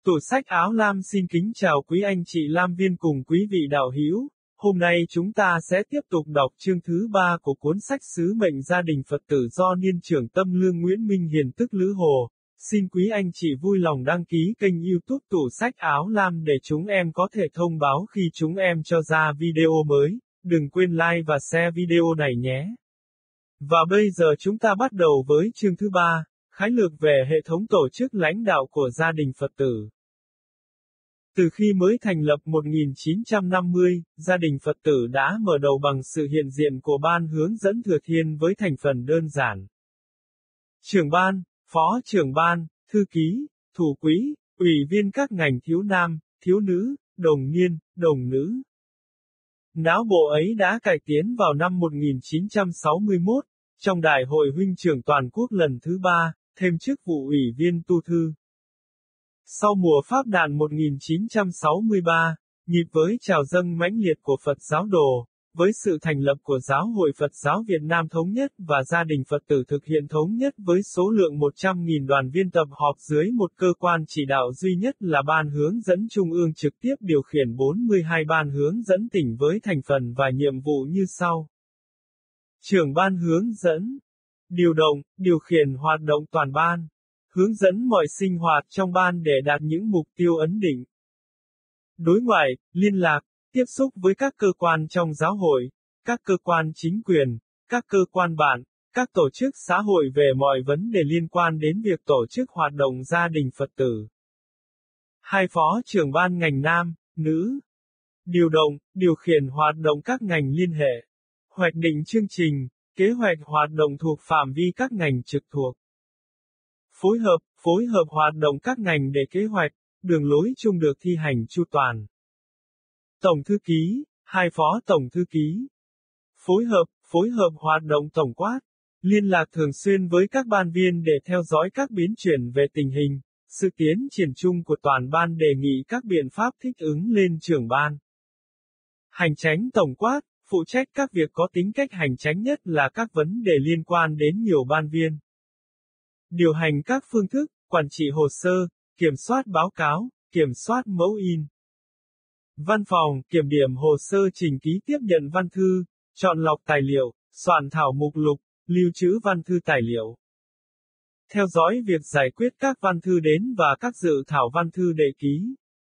Tủ sách áo lam xin kính chào quý anh chị lam viên cùng quý vị đạo hữu. Hôm nay chúng ta sẽ tiếp tục đọc chương thứ 3 của cuốn sách Sứ mệnh gia đình Phật tử do Niên trưởng Tâm Lương Nguyễn Minh Hiền tức Lữ Hồ. Xin quý anh chị vui lòng đăng ký kênh YouTube Tủ sách áo lam để chúng em có thể thông báo khi chúng em cho ra video mới. Đừng quên like và share video này nhé. Và bây giờ chúng ta bắt đầu với chương thứ 3. Khái lược về hệ thống tổ chức lãnh đạo của gia đình Phật tử. Từ khi mới thành lập 1950, gia đình Phật tử đã mở đầu bằng sự hiện diện của ban hướng dẫn Thừa Thiên với thành phần đơn giản. Trưởng ban, phó trưởng ban, thư ký, thủ quỹ, ủy viên các ngành thiếu nam, thiếu nữ, đồng niên, đồng nữ. Não bộ ấy đã cải tiến vào năm 1961, trong Đại hội Huynh trưởng Toàn quốc lần thứ 3, thêm chức vụ ủy viên tu thư. Sau mùa Pháp đàn 1963, nhịp với trào dâng mãnh liệt của Phật giáo đồ, với sự thành lập của Giáo hội Phật giáo Việt Nam Thống nhất và gia đình Phật tử thực hiện thống nhất với số lượng 100.000 đoàn viên tập họp dưới một cơ quan chỉ đạo duy nhất là Ban hướng dẫn Trung ương trực tiếp điều khiển 42 ban hướng dẫn tỉnh với thành phần và nhiệm vụ như sau. Trưởng ban hướng dẫn, điều động, điều khiển hoạt động toàn ban, hướng dẫn mọi sinh hoạt trong ban để đạt những mục tiêu ấn định. Đối ngoại, liên lạc, tiếp xúc với các cơ quan trong giáo hội, các cơ quan chính quyền, các cơ quan bạn, các tổ chức xã hội về mọi vấn đề liên quan đến việc tổ chức hoạt động gia đình Phật tử. Hai phó trưởng ban ngành nam, nữ. Điều động, điều khiển hoạt động các ngành liên hệ. Hoạch định chương trình, kế hoạch hoạt động thuộc phạm vi các ngành trực thuộc. Phối hợp hoạt động các ngành để kế hoạch, đường lối chung được thi hành chu toàn. Tổng thư ký, hai phó tổng thư ký. Phối hợp hoạt động tổng quát, liên lạc thường xuyên với các ban viên để theo dõi các biến chuyển về tình hình, sự tiến triển chung của toàn ban đề nghị các biện pháp thích ứng lên trưởng ban. Hành chánh tổng quát, phụ trách các việc có tính cách hành chánh nhất là các vấn đề liên quan đến nhiều ban viên. Điều hành các phương thức, quản trị hồ sơ, kiểm soát báo cáo, kiểm soát mẫu in. Văn phòng, kiểm điểm hồ sơ trình ký tiếp nhận văn thư, chọn lọc tài liệu, soạn thảo mục lục, lưu trữ văn thư tài liệu. Theo dõi việc giải quyết các văn thư đến và các dự thảo văn thư đệ ký.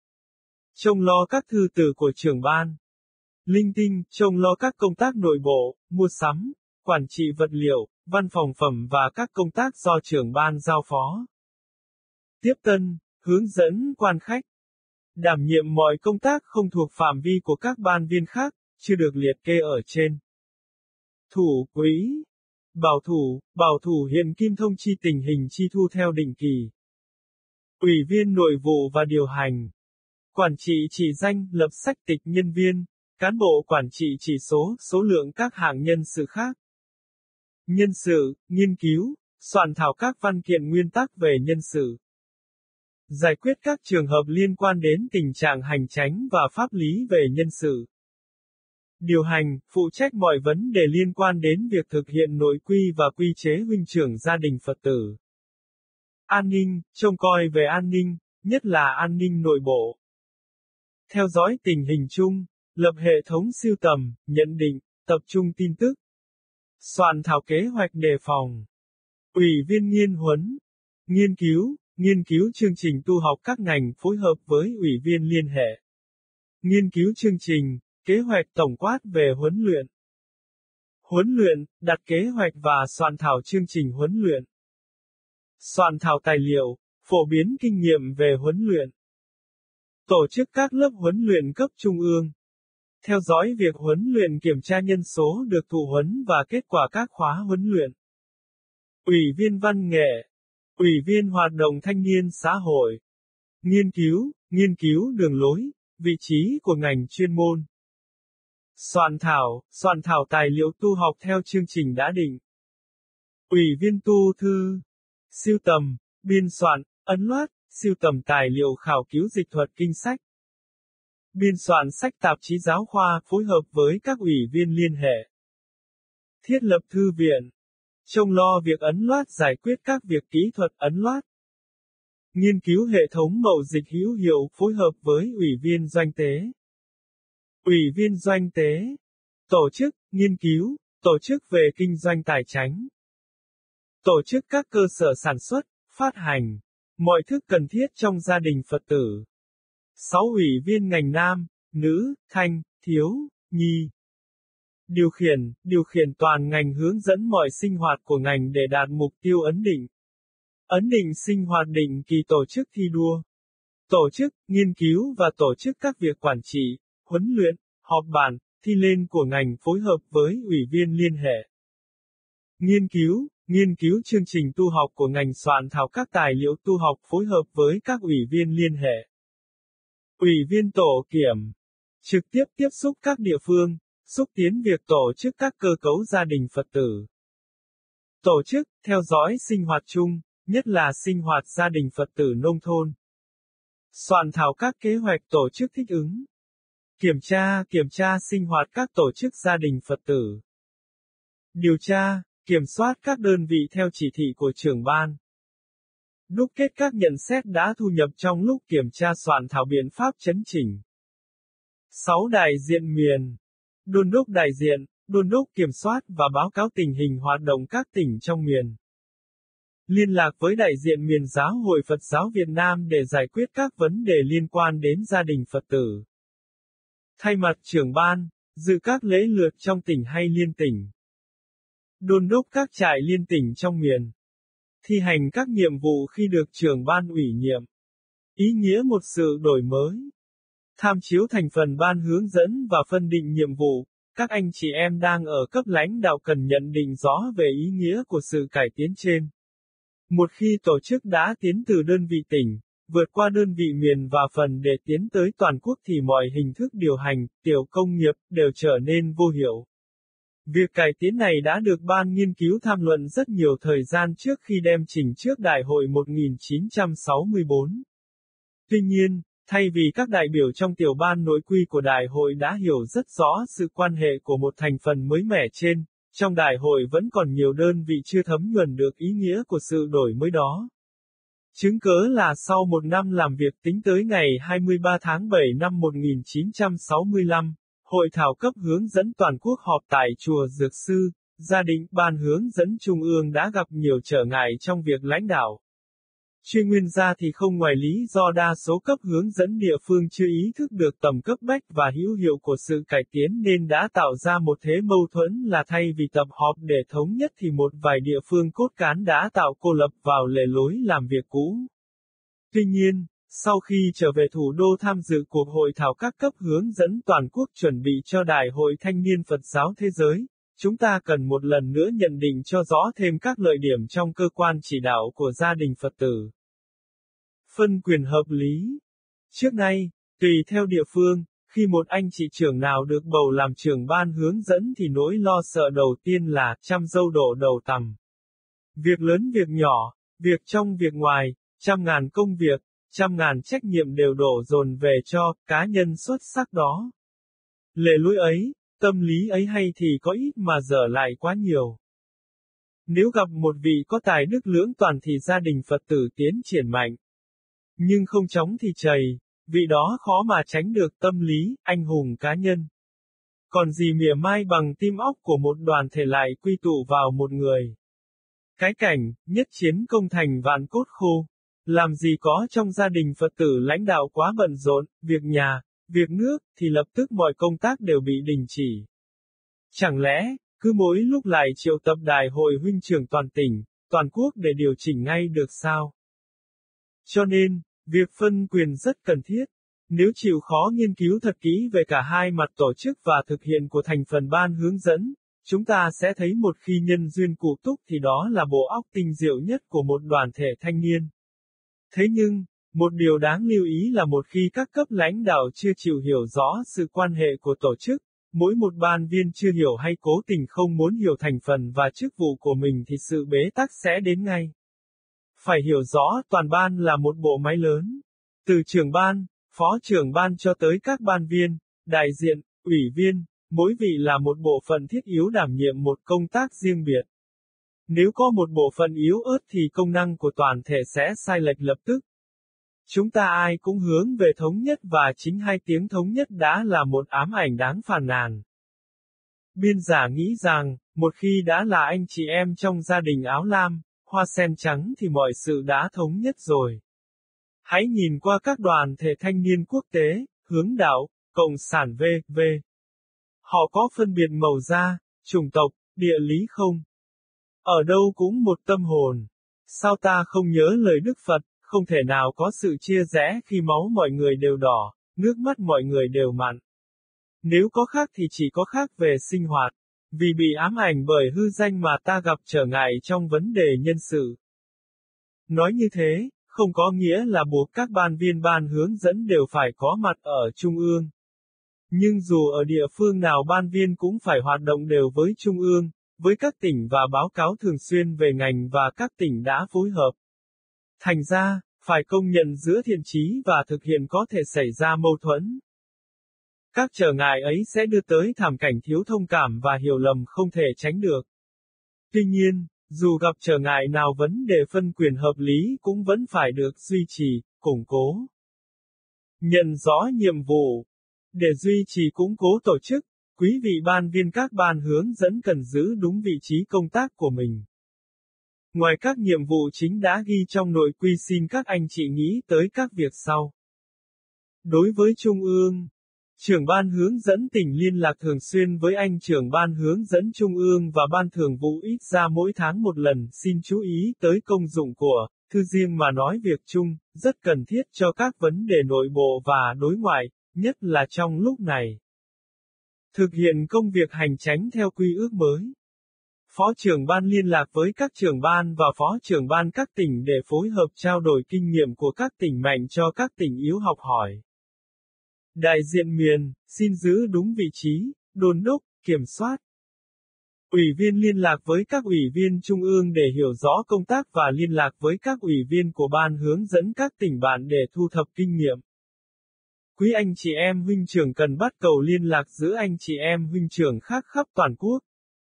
Trông lo các thư từ của trưởng ban. Linh tinh, trông lo các công tác nội bộ, mua sắm, quản trị vật liệu, văn phòng phẩm và các công tác do trưởng ban giao phó. Tiếp tân, hướng dẫn quan khách. Đảm nhiệm mọi công tác không thuộc phạm vi của các ban viên khác, chưa được liệt kê ở trên. Thủ quỹ. Bảo thủ hiện kim thông chi tình hình chi thu theo định kỳ. Ủy viên nội vụ và điều hành. Quản trị chỉ danh, lập sách tịch nhân viên, cán bộ quản trị chỉ số lượng các hạng nhân sự khác. Nhân sự, nghiên cứu, soạn thảo các văn kiện nguyên tắc về nhân sự. Giải quyết các trường hợp liên quan đến tình trạng hành chánh và pháp lý về nhân sự. Điều hành, phụ trách mọi vấn đề liên quan đến việc thực hiện nội quy và quy chế huynh trưởng gia đình Phật tử. An ninh, trông coi về an ninh, nhất là an ninh nội bộ. Theo dõi tình hình chung, lập hệ thống sưu tầm, nhận định, tập trung tin tức. Soạn thảo kế hoạch đề phòng. Ủy viên nghiên huấn. Nghiên cứu chương trình tu học các ngành phối hợp với ủy viên liên hệ. Nghiên cứu chương trình, kế hoạch tổng quát về huấn luyện. Huấn luyện, đặt kế hoạch và soạn thảo chương trình huấn luyện. Soạn thảo tài liệu, phổ biến kinh nghiệm về huấn luyện. Tổ chức các lớp huấn luyện cấp trung ương. Theo dõi việc huấn luyện kiểm tra nhân số được thụ huấn và kết quả các khóa huấn luyện. Ủy viên văn nghệ. Ủy viên hoạt động thanh niên xã hội. Nghiên cứu đường lối, vị trí của ngành chuyên môn. Soạn thảo tài liệu tu học theo chương trình đã định. Ủy viên tu thư. Sưu tầm, biên soạn, ấn loát, sưu tầm tài liệu khảo cứu dịch thuật kinh sách. Biên soạn sách tạp chí giáo khoa phối hợp với các ủy viên liên hệ. Thiết lập thư viện. Trông lo việc ấn loát giải quyết các việc kỹ thuật ấn loát. Nghiên cứu hệ thống mậu dịch hữu hiệu phối hợp với Ủy viên Doanh tế. Ủy viên Doanh tế. Tổ chức, nghiên cứu, tổ chức về kinh doanh tài chánh. Tổ chức các cơ sở sản xuất, phát hành, mọi thứ cần thiết trong gia đình Phật tử. 6 ủy viên ngành nam, nữ, thanh, thiếu, nhi. Điều khiển toàn ngành hướng dẫn mọi sinh hoạt của ngành để đạt mục tiêu ấn định. Ấn định sinh hoạt định kỳ tổ chức thi đua. Tổ chức, nghiên cứu và tổ chức các việc quản trị, huấn luyện, họp bản, thi lên của ngành phối hợp với ủy viên liên hệ. Nghiên cứu chương trình tu học của ngành soạn thảo các tài liệu tu học phối hợp với các ủy viên liên hệ. Ủy viên tổ kiểm. Trực tiếp tiếp xúc các địa phương, xúc tiến việc tổ chức các cơ cấu gia đình Phật tử. Tổ chức, theo dõi sinh hoạt chung, nhất là sinh hoạt gia đình Phật tử nông thôn. Soạn thảo các kế hoạch tổ chức thích ứng. Kiểm tra sinh hoạt các tổ chức gia đình Phật tử. Điều tra, kiểm soát các đơn vị theo chỉ thị của trưởng ban. Đúc kết các nhận xét đã thu nhập trong lúc kiểm tra soạn thảo biện pháp chấn chỉnh. 6 đại diện miền. Đôn đốc đại diện, đôn đốc kiểm soát và báo cáo tình hình hoạt động các tỉnh trong miền. Liên lạc với đại diện miền Giáo hội Phật giáo Việt Nam để giải quyết các vấn đề liên quan đến gia đình Phật tử. Thay mặt trưởng ban, dự các lễ lượt trong tỉnh hay liên tỉnh. Đôn đốc các trại liên tỉnh trong miền. Thi hành các nhiệm vụ khi được trưởng ban ủy nhiệm. Ý nghĩa một sự đổi mới. Tham chiếu thành phần ban hướng dẫn và phân định nhiệm vụ, các anh chị em đang ở cấp lãnh đạo cần nhận định rõ về ý nghĩa của sự cải tiến trên. Một khi tổ chức đã tiến từ đơn vị tỉnh, vượt qua đơn vị miền và phần để tiến tới toàn quốc thì mọi hình thức điều hành, tiểu công nghiệp, đều trở nên vô hiệu. Việc cải tiến này đã được ban nghiên cứu tham luận rất nhiều thời gian trước khi đem trình trước Đại hội 1964. Tuy nhiên, thay vì các đại biểu trong tiểu ban nội quy của Đại hội đã hiểu rất rõ sự quan hệ của một thành phần mới mẻ trên, trong Đại hội vẫn còn nhiều đơn vị chưa thấm nhuần được ý nghĩa của sự đổi mới đó. Chứng cớ là sau một năm làm việc tính tới ngày 23 tháng 7 năm 1965, Hội thảo cấp hướng dẫn toàn quốc họp tại Chùa Dược Sư, gia đình ban hướng dẫn Trung ương đã gặp nhiều trở ngại trong việc lãnh đạo. Chuyên nguyên ra thì không ngoài lý do đa số cấp hướng dẫn địa phương chưa ý thức được tầm cấp bách và hữu hiệu của sự cải tiến nên đã tạo ra một thế mâu thuẫn là thay vì tập họp để thống nhất thì một vài địa phương cốt cán đã tạo cô lập vào lề lối làm việc cũ. Tuy nhiên, sau khi trở về thủ đô tham dự cuộc hội thảo các cấp hướng dẫn toàn quốc chuẩn bị cho Đại hội Thanh niên Phật giáo Thế giới, chúng ta cần một lần nữa nhận định cho rõ thêm các lợi điểm trong cơ quan chỉ đạo của gia đình Phật tử. Phân quyền hợp lý. Trước nay, tùy theo địa phương, khi một anh chị trưởng nào được bầu làm trưởng ban hướng dẫn thì nỗi lo sợ đầu tiên là trăm dâu đổ đầu tằm. Việc lớn việc nhỏ, việc trong việc ngoài, trăm ngàn công việc, trăm ngàn trách nhiệm đều đổ dồn về cho cá nhân xuất sắc đó. Lề lối ấy, tâm lý ấy hay thì có ít mà dở lại quá nhiều. Nếu gặp một vị có tài đức lưỡng toàn thì gia đình Phật tử tiến triển mạnh. Nhưng không chóng thì chầy, vị đó khó mà tránh được tâm lý, anh hùng cá nhân. Còn gì mỉa mai bằng tim óc của một đoàn thể lại quy tụ vào một người. Cái cảnh, nhất chiến công thành vạn cốt khô. Làm gì có trong gia đình Phật tử lãnh đạo quá bận rộn, việc nhà, việc nước, thì lập tức mọi công tác đều bị đình chỉ. Chẳng lẽ, cứ mỗi lúc lại triệu tập đại hội huynh trưởng toàn tỉnh, toàn quốc để điều chỉnh ngay được sao? Cho nên, việc phân quyền rất cần thiết. Nếu chịu khó nghiên cứu thật kỹ về cả hai mặt tổ chức và thực hiện của thành phần ban hướng dẫn, chúng ta sẽ thấy một khi nhân duyên cụ túc thì đó là bộ óc tinh diệu nhất của một đoàn thể thanh niên. Thế nhưng, một điều đáng lưu ý là một khi các cấp lãnh đạo chưa chịu hiểu rõ sự quan hệ của tổ chức, mỗi một ban viên chưa hiểu hay cố tình không muốn hiểu thành phần và chức vụ của mình thì sự bế tắc sẽ đến ngay. Phải hiểu rõ toàn ban là một bộ máy lớn. Từ trưởng ban, phó trưởng ban cho tới các ban viên, đại diện, ủy viên, mỗi vị là một bộ phận thiết yếu đảm nhiệm một công tác riêng biệt. Nếu có một bộ phận yếu ớt thì công năng của toàn thể sẽ sai lệch lập tức, Chúng ta ai cũng hướng về thống nhất và chính hai tiếng thống nhất đã là một ám ảnh đáng phàn nàn. Biên giả nghĩ rằng, một khi đã là anh chị em trong gia đình áo lam, hoa sen trắng thì mọi sự đã thống nhất rồi. Hãy nhìn qua các đoàn thể thanh niên quốc tế, hướng đạo, cộng sản v.v. Họ có phân biệt màu da, chủng tộc, địa lý không? Ở đâu cũng một tâm hồn. Sao ta không nhớ lời Đức Phật, không thể nào có sự chia rẽ khi máu mọi người đều đỏ, nước mắt mọi người đều mặn. Nếu có khác thì chỉ có khác về sinh hoạt, vì bị ám ảnh bởi hư danh mà ta gặp trở ngại trong vấn đề nhân sự. Nói như thế, không có nghĩa là buộc các ban viên ban hướng dẫn đều phải có mặt ở Trung ương. Nhưng dù ở địa phương nào ban viên cũng phải hoạt động đều với Trung ương, với các tỉnh và báo cáo thường xuyên về ngành và các tỉnh đã phối hợp. Thành ra, phải công nhận giữa thiện chí và thực hiện có thể xảy ra mâu thuẫn. Các trở ngại ấy sẽ đưa tới thảm cảnh thiếu thông cảm và hiểu lầm không thể tránh được. Tuy nhiên, dù gặp trở ngại nào vấn đề phân quyền hợp lý cũng vẫn phải được duy trì, củng cố. Nhận rõ nhiệm vụ. Để duy trì củng cố tổ chức, quý vị ban viên các ban hướng dẫn cần giữ đúng vị trí công tác của mình. Ngoài các nhiệm vụ chính đã ghi trong nội quy xin các anh chị nghĩ tới các việc sau. Đối với Trung ương, trưởng ban hướng dẫn tỉnh liên lạc thường xuyên với anh trưởng ban hướng dẫn Trung ương và ban thường vụ ít ra mỗi tháng một lần, xin chú ý tới công dụng của thư riêng mà nói việc chung, rất cần thiết cho các vấn đề nội bộ và đối ngoại, nhất là trong lúc này. Thực hiện công việc hành chánh theo quy ước mới. Phó trưởng ban liên lạc với các trưởng ban và phó trưởng ban các tỉnh để phối hợp trao đổi kinh nghiệm của các tỉnh mạnh cho các tỉnh yếu học hỏi. Đại diện miền, xin giữ đúng vị trí, đôn đốc, kiểm soát. Ủy viên liên lạc với các ủy viên trung ương để hiểu rõ công tác và liên lạc với các ủy viên của ban hướng dẫn các tỉnh bạn để thu thập kinh nghiệm. Quý anh chị em huynh trưởng cần bắt cầu liên lạc giữa anh chị em huynh trưởng khác khắp toàn quốc.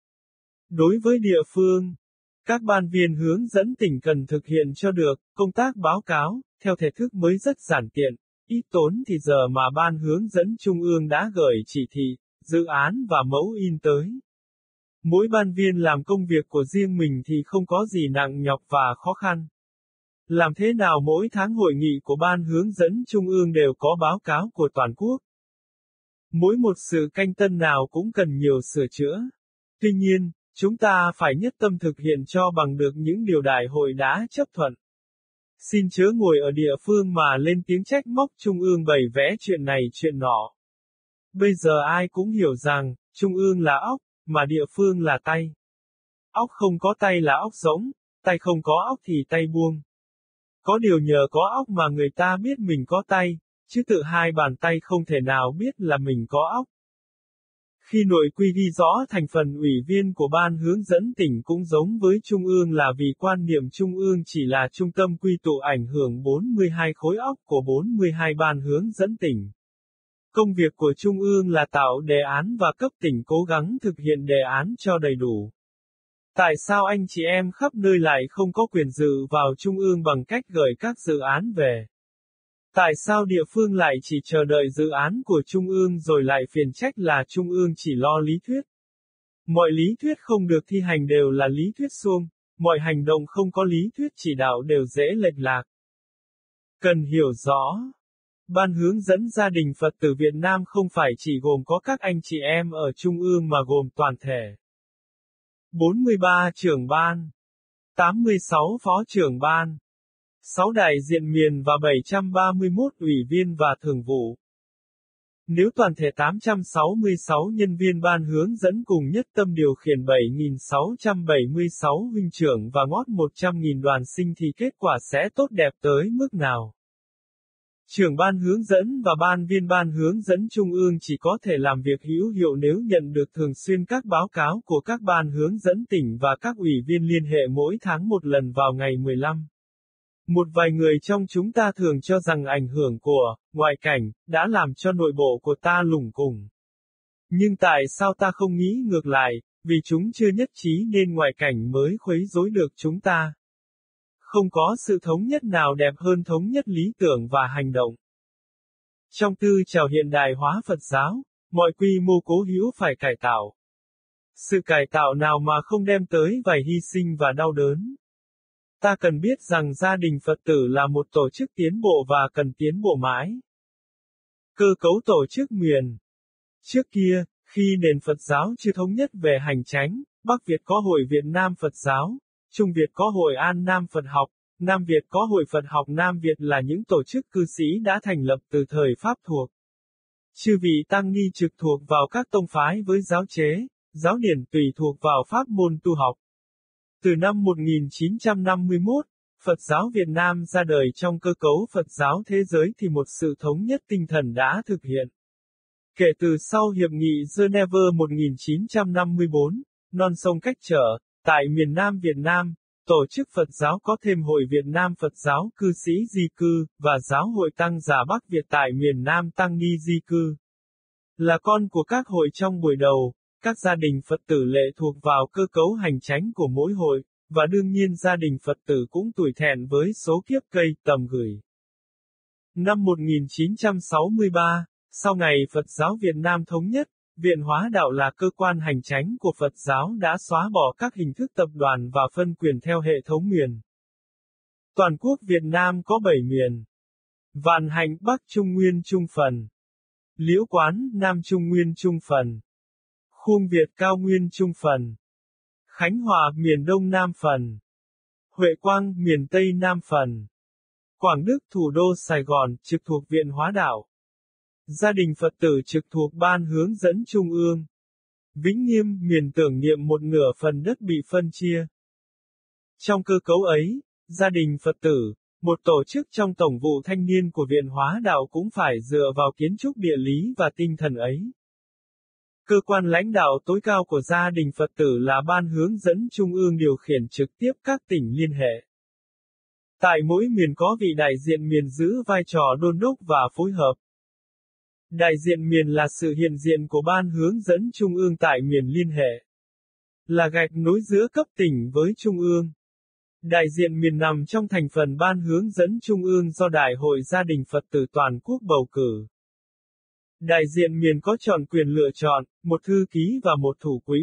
Đối với địa phương, các ban viên hướng dẫn tỉnh cần thực hiện cho được công tác báo cáo, theo thể thức mới rất giản tiện, ít tốn thì giờ mà ban hướng dẫn trung ương đã gửi chỉ thị, dự án và mẫu in tới. Mỗi ban viên làm công việc của riêng mình thì không có gì nặng nhọc và khó khăn. Làm thế nào mỗi tháng hội nghị của ban hướng dẫn trung ương đều có báo cáo của toàn quốc. Mỗi một sự canh tân nào cũng cần nhiều sửa chữa. Tuy nhiên, chúng ta phải nhất tâm thực hiện cho bằng được những điều đại hội đã chấp thuận. Xin chớ ngồi ở địa phương mà lên tiếng trách móc trung ương bày vẽ chuyện này chuyện nọ. Bây giờ ai cũng hiểu rằng, trung ương là óc, mà địa phương là tay. Óc không có tay là óc rỗng, tay không có óc thì tay buông. Có điều nhờ có óc mà người ta biết mình có tay, chứ tự hai bàn tay không thể nào biết là mình có óc. Khi nội quy ghi rõ thành phần ủy viên của ban hướng dẫn tỉnh cũng giống với Trung ương là vì quan niệm Trung ương chỉ là trung tâm quy tụ ảnh hưởng 42 khối óc của 42 ban hướng dẫn tỉnh. Công việc của Trung ương là tạo đề án và cấp tỉnh cố gắng thực hiện đề án cho đầy đủ. Tại sao anh chị em khắp nơi lại không có quyền dự vào Trung ương bằng cách gửi các dự án về? Tại sao địa phương lại chỉ chờ đợi dự án của Trung ương rồi lại phiền trách là Trung ương chỉ lo lý thuyết? Mọi lý thuyết không được thi hành đều là lý thuyết suông, mọi hành động không có lý thuyết chỉ đạo đều dễ lệch lạc. Cần hiểu rõ. Ban hướng dẫn gia đình Phật tử Việt Nam không phải chỉ gồm có các anh chị em ở Trung ương mà gồm toàn thể. 43 trưởng ban, 86 phó trưởng ban, 6 đại diện miền và 731 ủy viên và thường vụ. Nếu toàn thể 866 nhân viên ban hướng dẫn cùng nhất tâm điều khiển 7.676 huynh trưởng và ngót 100.000 đoàn sinh thì kết quả sẽ tốt đẹp tới mức nào? Trưởng ban hướng dẫn và ban viên ban hướng dẫn trung ương chỉ có thể làm việc hữu hiệu nếu nhận được thường xuyên các báo cáo của các ban hướng dẫn tỉnh và các ủy viên liên hệ mỗi tháng một lần vào ngày 15. Một vài người trong chúng ta thường cho rằng ảnh hưởng của ngoại cảnh đã làm cho nội bộ của ta lủng củng. Nhưng tại sao ta không nghĩ ngược lại, vì chúng chưa nhất trí nên ngoại cảnh mới khuấy rối được chúng ta? Không có sự thống nhất nào đẹp hơn thống nhất lý tưởng và hành động. Trong tư trào hiện đại hóa Phật giáo, mọi quy mô cố hữu phải cải tạo. Sự cải tạo nào mà không đem tới vài hy sinh và đau đớn. Ta cần biết rằng gia đình Phật tử là một tổ chức tiến bộ và cần tiến bộ mãi. Cơ cấu tổ chức miền. Trước kia, khi nền Phật giáo chưa thống nhất về hành chánh, Bắc Việt có Hội Việt Nam Phật giáo, Trung Việt có Hội An Nam Phật học, Nam Việt có Hội Phật học Nam Việt là những tổ chức cư sĩ đã thành lập từ thời Pháp thuộc. Chư vị tăng ni trực thuộc vào các tông phái với giáo chế, giáo điển tùy thuộc vào pháp môn tu học. Từ năm 1951, Phật giáo Việt Nam ra đời trong cơ cấu Phật giáo thế giới thì một sự thống nhất tinh thần đã thực hiện. Kể từ sau Hiệp nghị Geneva 1954, non sông cách trở, tại miền Nam Việt Nam, tổ chức Phật giáo có thêm Hội Việt Nam Phật giáo cư sĩ di cư, và Giáo hội Tăng giả Bắc Việt tại miền Nam Tăng ni di cư. Là con của các hội trong buổi đầu, các gia đình Phật tử lệ thuộc vào cơ cấu hành chánh của mỗi hội, và đương nhiên gia đình Phật tử cũng tủi thẹn với số kiếp cây tầm gửi. Năm 1963, sau ngày Phật giáo Việt Nam thống nhất, Viện Hóa Đạo là cơ quan hành chánh của Phật giáo đã xóa bỏ các hình thức tập đoàn và phân quyền theo hệ thống miền. Toàn quốc Việt Nam có 7 miền. Vạn Hạnh Bắc Trung Nguyên Trung Phần. Liễu Quán Nam Trung Nguyên Trung Phần. Khuông Việt Cao Nguyên Trung Phần. Khánh Hòa miền Đông Nam Phần. Huệ Quang miền Tây Nam Phần. Quảng Đức thủ đô Sài Gòn trực thuộc Viện Hóa Đạo. Gia đình Phật tử trực thuộc Ban hướng dẫn Trung ương. Vĩnh Nghiêm miền tưởng niệm một nửa phần đất bị phân chia. Trong cơ cấu ấy, gia đình Phật tử, một tổ chức trong tổng vụ thanh niên của Viện Hóa Đạo cũng phải dựa vào kiến trúc địa lý và tinh thần ấy. Cơ quan lãnh đạo tối cao của gia đình Phật tử là Ban hướng dẫn Trung ương điều khiển trực tiếp các tỉnh liên hệ. Tại mỗi miền có vị đại diện miền giữ vai trò đôn đốc và phối hợp. Đại diện miền là sự hiện diện của Ban hướng dẫn Trung ương tại miền liên hệ. Là gạch nối giữa cấp tỉnh với Trung ương. Đại diện miền nằm trong thành phần Ban hướng dẫn Trung ương do Đại hội Gia đình Phật tử toàn quốc bầu cử. Đại diện miền có chọn quyền lựa chọn, một thư ký và một thủ quỹ.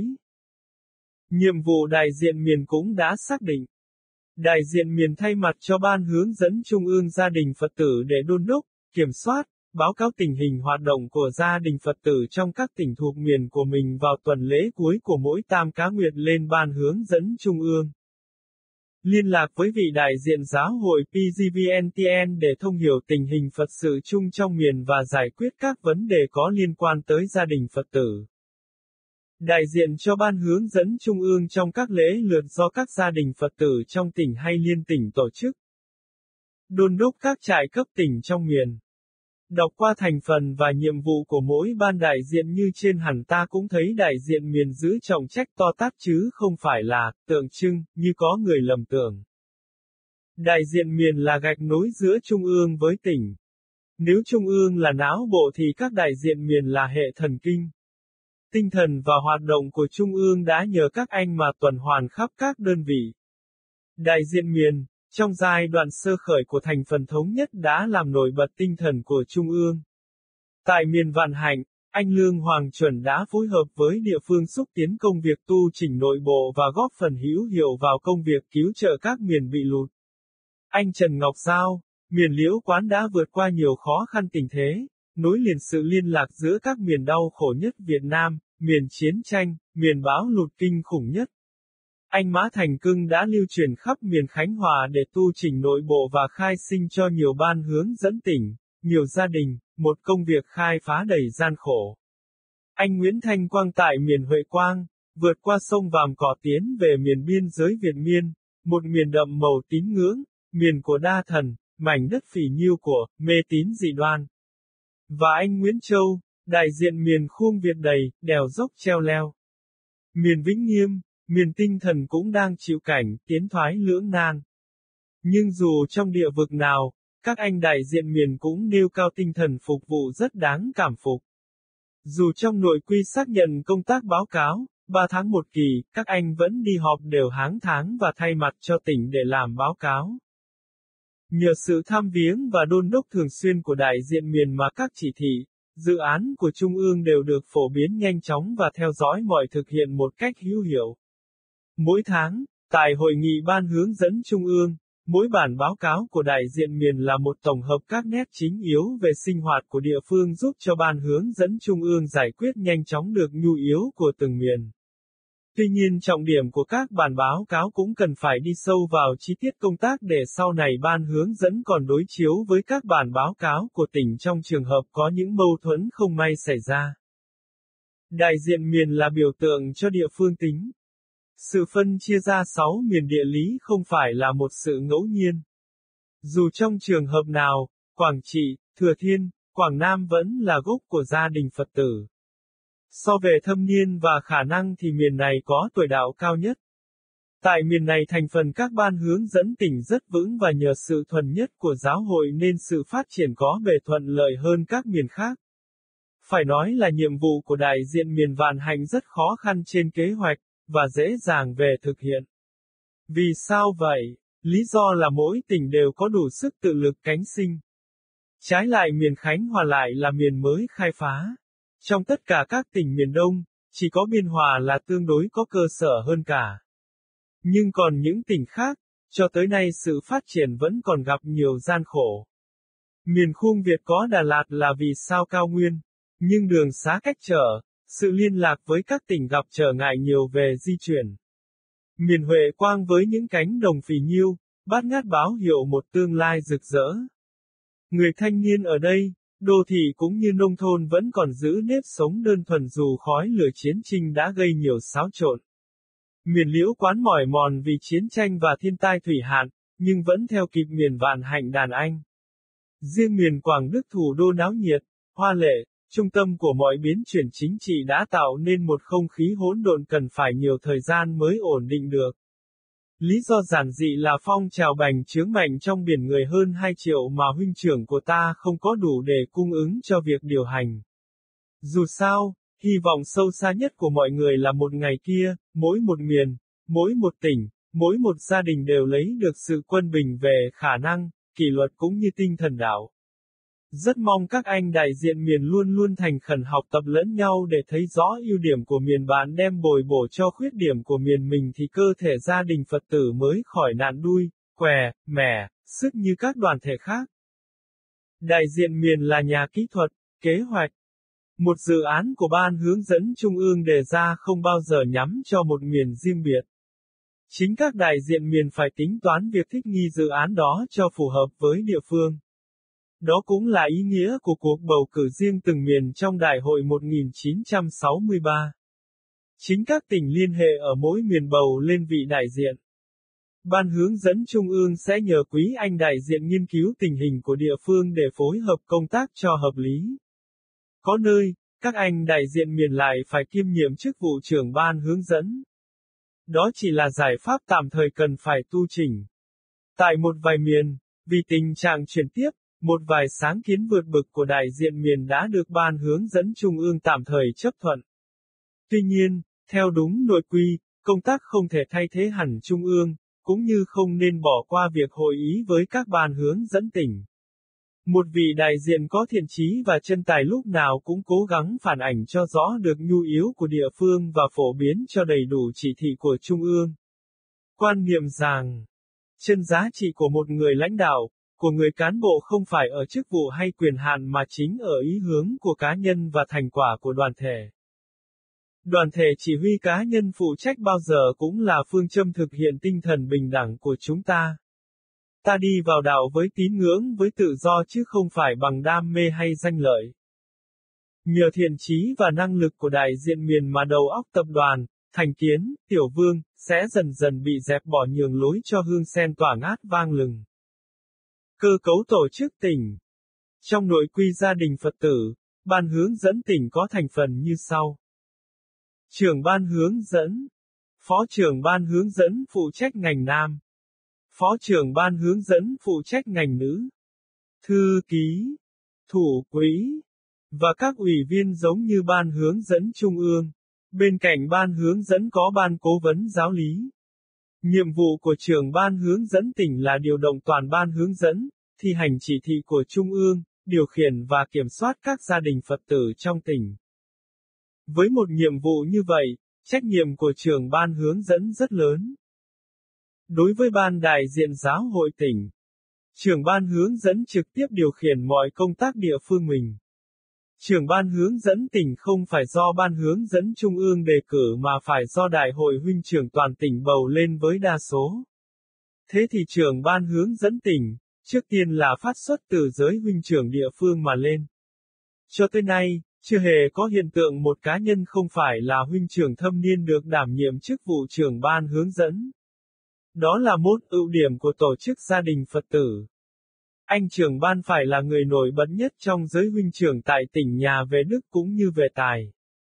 Nhiệm vụ đại diện miền cũng đã xác định. Đại diện miền thay mặt cho Ban hướng dẫn Trung ương Gia đình Phật tử để đôn đốc, kiểm soát, báo cáo tình hình hoạt động của gia đình Phật tử trong các tỉnh thuộc miền của mình vào tuần lễ cuối của mỗi tam cá nguyệt lên Ban hướng dẫn Trung ương. Liên lạc với vị đại diện giáo hội PGVNTN để thông hiểu tình hình Phật sự chung trong miền và giải quyết các vấn đề có liên quan tới gia đình Phật tử. Đại diện cho Ban hướng dẫn Trung ương trong các lễ lượt do các gia đình Phật tử trong tỉnh hay liên tỉnh tổ chức. Đôn đốc các trại cấp tỉnh trong miền. Đọc qua thành phần và nhiệm vụ của mỗi ban đại diện như trên hẳn ta cũng thấy đại diện miền giữ trọng trách to tát chứ không phải là tượng trưng, như có người lầm tưởng. Đại diện miền là gạch nối giữa Trung ương với tỉnh. Nếu Trung ương là não bộ thì các đại diện miền là hệ thần kinh. Tinh thần và hoạt động của Trung ương đã nhờ các anh mà tuần hoàn khắp các đơn vị. Đại diện miền, trong giai đoạn sơ khởi của thành phần thống nhất đã làm nổi bật tinh thần của Trung ương. Tại miền Vạn Hạnh, anh Lương Hoàng Chuẩn đã phối hợp với địa phương xúc tiến công việc tu chỉnh nội bộ và góp phần hữu hiệu vào công việc cứu trợ các miền bị lụt. Anh Trần Ngọc Giao, miền Liễu Quán đã vượt qua nhiều khó khăn tình thế, nối liền sự liên lạc giữa các miền đau khổ nhất Việt Nam, miền chiến tranh, miền bão lụt kinh khủng nhất. Anh Mã Thành Cưng đã lưu truyền khắp miền Khánh Hòa để tu chỉnh nội bộ và khai sinh cho nhiều ban hướng dẫn tỉnh, nhiều gia đình, một công việc khai phá đầy gian khổ. Anh Nguyễn Thanh Quang tại miền Huệ Quang, vượt qua sông Vàm Cỏ tiến về miền biên giới Việt Miên, một miền đậm màu tín ngưỡng, miền của đa thần, mảnh đất phỉ nhiêu của mê tín dị đoan. Và anh Nguyễn Châu, đại diện miền Khuông Việt đầy, đèo dốc treo leo. Miền Vĩnh Nghiêm, miền tinh thần cũng đang chịu cảnh tiến thoái lưỡng nan. Nhưng dù trong địa vực nào, các anh đại diện miền cũng nêu cao tinh thần phục vụ rất đáng cảm phục. Dù trong nội quy xác nhận công tác báo cáo, 3 tháng một kỳ, các anh vẫn đi họp đều hàng tháng và thay mặt cho tỉnh để làm báo cáo. Nhờ sự tham viếng và đôn đốc thường xuyên của đại diện miền mà các chỉ thị, dự án của Trung ương đều được phổ biến nhanh chóng và theo dõi mọi thực hiện một cách hữu hiệu. Mỗi tháng, tại hội nghị ban hướng dẫn Trung ương, mỗi bản báo cáo của đại diện miền là một tổng hợp các nét chính yếu về sinh hoạt của địa phương giúp cho ban hướng dẫn Trung ương giải quyết nhanh chóng được nhu yếu của từng miền. Tuy nhiên trọng điểm của các bản báo cáo cũng cần phải đi sâu vào chi tiết công tác để sau này ban hướng dẫn còn đối chiếu với các bản báo cáo của tỉnh trong trường hợp có những mâu thuẫn không may xảy ra. Đại diện miền là biểu tượng cho địa phương tính. Sự phân chia ra 6 miền địa lý không phải là một sự ngẫu nhiên. Dù trong trường hợp nào, Quảng Trị, Thừa Thiên, Quảng Nam vẫn là gốc của gia đình Phật tử. So về thâm niên và khả năng thì miền này có tuổi đạo cao nhất. Tại miền này thành phần các ban hướng dẫn tỉnh rất vững và nhờ sự thuần nhất của giáo hội nên sự phát triển có bề thuận lợi hơn các miền khác. Phải nói là nhiệm vụ của đại diện miền Vạn Hạnh rất khó khăn trên kế hoạch, và dễ dàng về thực hiện. Vì sao vậy? Lý do là mỗi tỉnh đều có đủ sức tự lực cánh sinh. Trái lại miền Khánh Hòa lại là miền mới khai phá. Trong tất cả các tỉnh miền Đông, chỉ có Biên Hòa là tương đối có cơ sở hơn cả. Nhưng còn những tỉnh khác, cho tới nay sự phát triển vẫn còn gặp nhiều gian khổ. Miền khung Việt có Đà Lạt là vì sao cao nguyên, nhưng đường xá cách trở, sự liên lạc với các tỉnh gặp trở ngại nhiều về di chuyển. Miền Huệ Quang với những cánh đồng phì nhiêu, bát ngát báo hiệu một tương lai rực rỡ. Người thanh niên ở đây, đô thị cũng như nông thôn vẫn còn giữ nếp sống đơn thuần dù khói lửa chiến tranh đã gây nhiều xáo trộn. Miền Liễu Quán mỏi mòn vì chiến tranh và thiên tai thủy hạn, nhưng vẫn theo kịp miền Vạn Hạnh đàn anh. Riêng miền Quảng Đức thủ đô náo nhiệt, hoa lệ, trung tâm của mọi biến chuyển chính trị đã tạo nên một không khí hỗn độn cần phải nhiều thời gian mới ổn định được. Lý do giản dị là phong trào bành trướng mạnh trong biển người hơn 2 triệu mà huynh trưởng của ta không có đủ để cung ứng cho việc điều hành. Dù sao, hy vọng sâu xa nhất của mọi người là một ngày kia, mỗi một miền, mỗi một tỉnh, mỗi một gia đình đều lấy được sự quân bình về khả năng, kỷ luật cũng như tinh thần đạo. Rất mong các anh đại diện miền luôn luôn thành khẩn học tập lẫn nhau để thấy rõ ưu điểm của miền bạn đem bồi bổ cho khuyết điểm của miền mình thì cơ thể gia đình Phật tử mới khỏi nạn đuôi, què, mẻ, sức như các đoàn thể khác. Đại diện miền là nhà kỹ thuật, kế hoạch. Một dự án của ban hướng dẫn Trung ương đề ra không bao giờ nhắm cho một miền riêng biệt. Chính các đại diện miền phải tính toán việc thích nghi dự án đó cho phù hợp với địa phương. Đó cũng là ý nghĩa của cuộc bầu cử riêng từng miền trong Đại hội 1963. Chính các tỉnh liên hệ ở mỗi miền bầu lên vị đại diện. Ban hướng dẫn Trung ương sẽ nhờ quý anh đại diện nghiên cứu tình hình của địa phương để phối hợp công tác cho hợp lý. Có nơi, các anh đại diện miền lại phải kiêm nhiệm chức vụ trưởng ban hướng dẫn. Đó chỉ là giải pháp tạm thời cần phải tu chỉnh. Tại một vài miền, vì tình trạng chuyển tiếp, một vài sáng kiến vượt bực của đại diện miền đã được ban hướng dẫn Trung ương tạm thời chấp thuận. Tuy nhiên, theo đúng nội quy, công tác không thể thay thế hẳn Trung ương, cũng như không nên bỏ qua việc hội ý với các ban hướng dẫn tỉnh. Một vị đại diện có thiện chí và chân tài lúc nào cũng cố gắng phản ảnh cho rõ được nhu yếu của địa phương và phổ biến cho đầy đủ chỉ thị của Trung ương. Quan niệm rằng, chân giá trị của một người lãnh đạo, của người cán bộ không phải ở chức vụ hay quyền hạn mà chính ở ý hướng của cá nhân và thành quả của đoàn thể. Đoàn thể chỉ huy cá nhân phụ trách bao giờ cũng là phương châm thực hiện tinh thần bình đẳng của chúng ta. Ta đi vào đạo với tín ngưỡng với tự do chứ không phải bằng đam mê hay danh lợi. Nhờ thiện chí và năng lực của đại diện miền mà đầu óc tập đoàn, Thành Kiến, Tiểu Vương, sẽ dần dần bị dẹp bỏ nhường lối cho hương sen tỏa ngát vang lừng. Cơ cấu tổ chức tỉnh. Trong nội quy gia đình Phật tử, ban hướng dẫn tỉnh có thành phần như sau. Trưởng ban hướng dẫn, phó trưởng ban hướng dẫn phụ trách ngành nam, phó trưởng ban hướng dẫn phụ trách ngành nữ, thư ký, thủ quỹ, và các ủy viên giống như ban hướng dẫn Trung ương. Bên cạnh ban hướng dẫn có ban cố vấn giáo lý. Nhiệm vụ của trưởng ban hướng dẫn tỉnh là điều động toàn ban hướng dẫn, thi hành chỉ thị của Trung ương, điều khiển và kiểm soát các gia đình Phật tử trong tỉnh. Với một nhiệm vụ như vậy, trách nhiệm của trưởng ban hướng dẫn rất lớn. Đối với ban đại diện giáo hội tỉnh, trưởng ban hướng dẫn trực tiếp điều khiển mọi công tác địa phương mình. Trưởng ban hướng dẫn tỉnh không phải do ban hướng dẫn trung ương đề cử mà phải do đại hội huynh trưởng toàn tỉnh bầu lên với đa số. Thế thì trưởng ban hướng dẫn tỉnh, trước tiên là phát xuất từ giới huynh trưởng địa phương mà lên. Cho tới nay, chưa hề có hiện tượng một cá nhân không phải là huynh trưởng thâm niên được đảm nhiệm chức vụ trưởng ban hướng dẫn. Đó là một ưu điểm của tổ chức gia đình Phật tử. Anh trưởng ban phải là người nổi bật nhất trong giới huynh trưởng tại tỉnh nhà về đức cũng như về tài.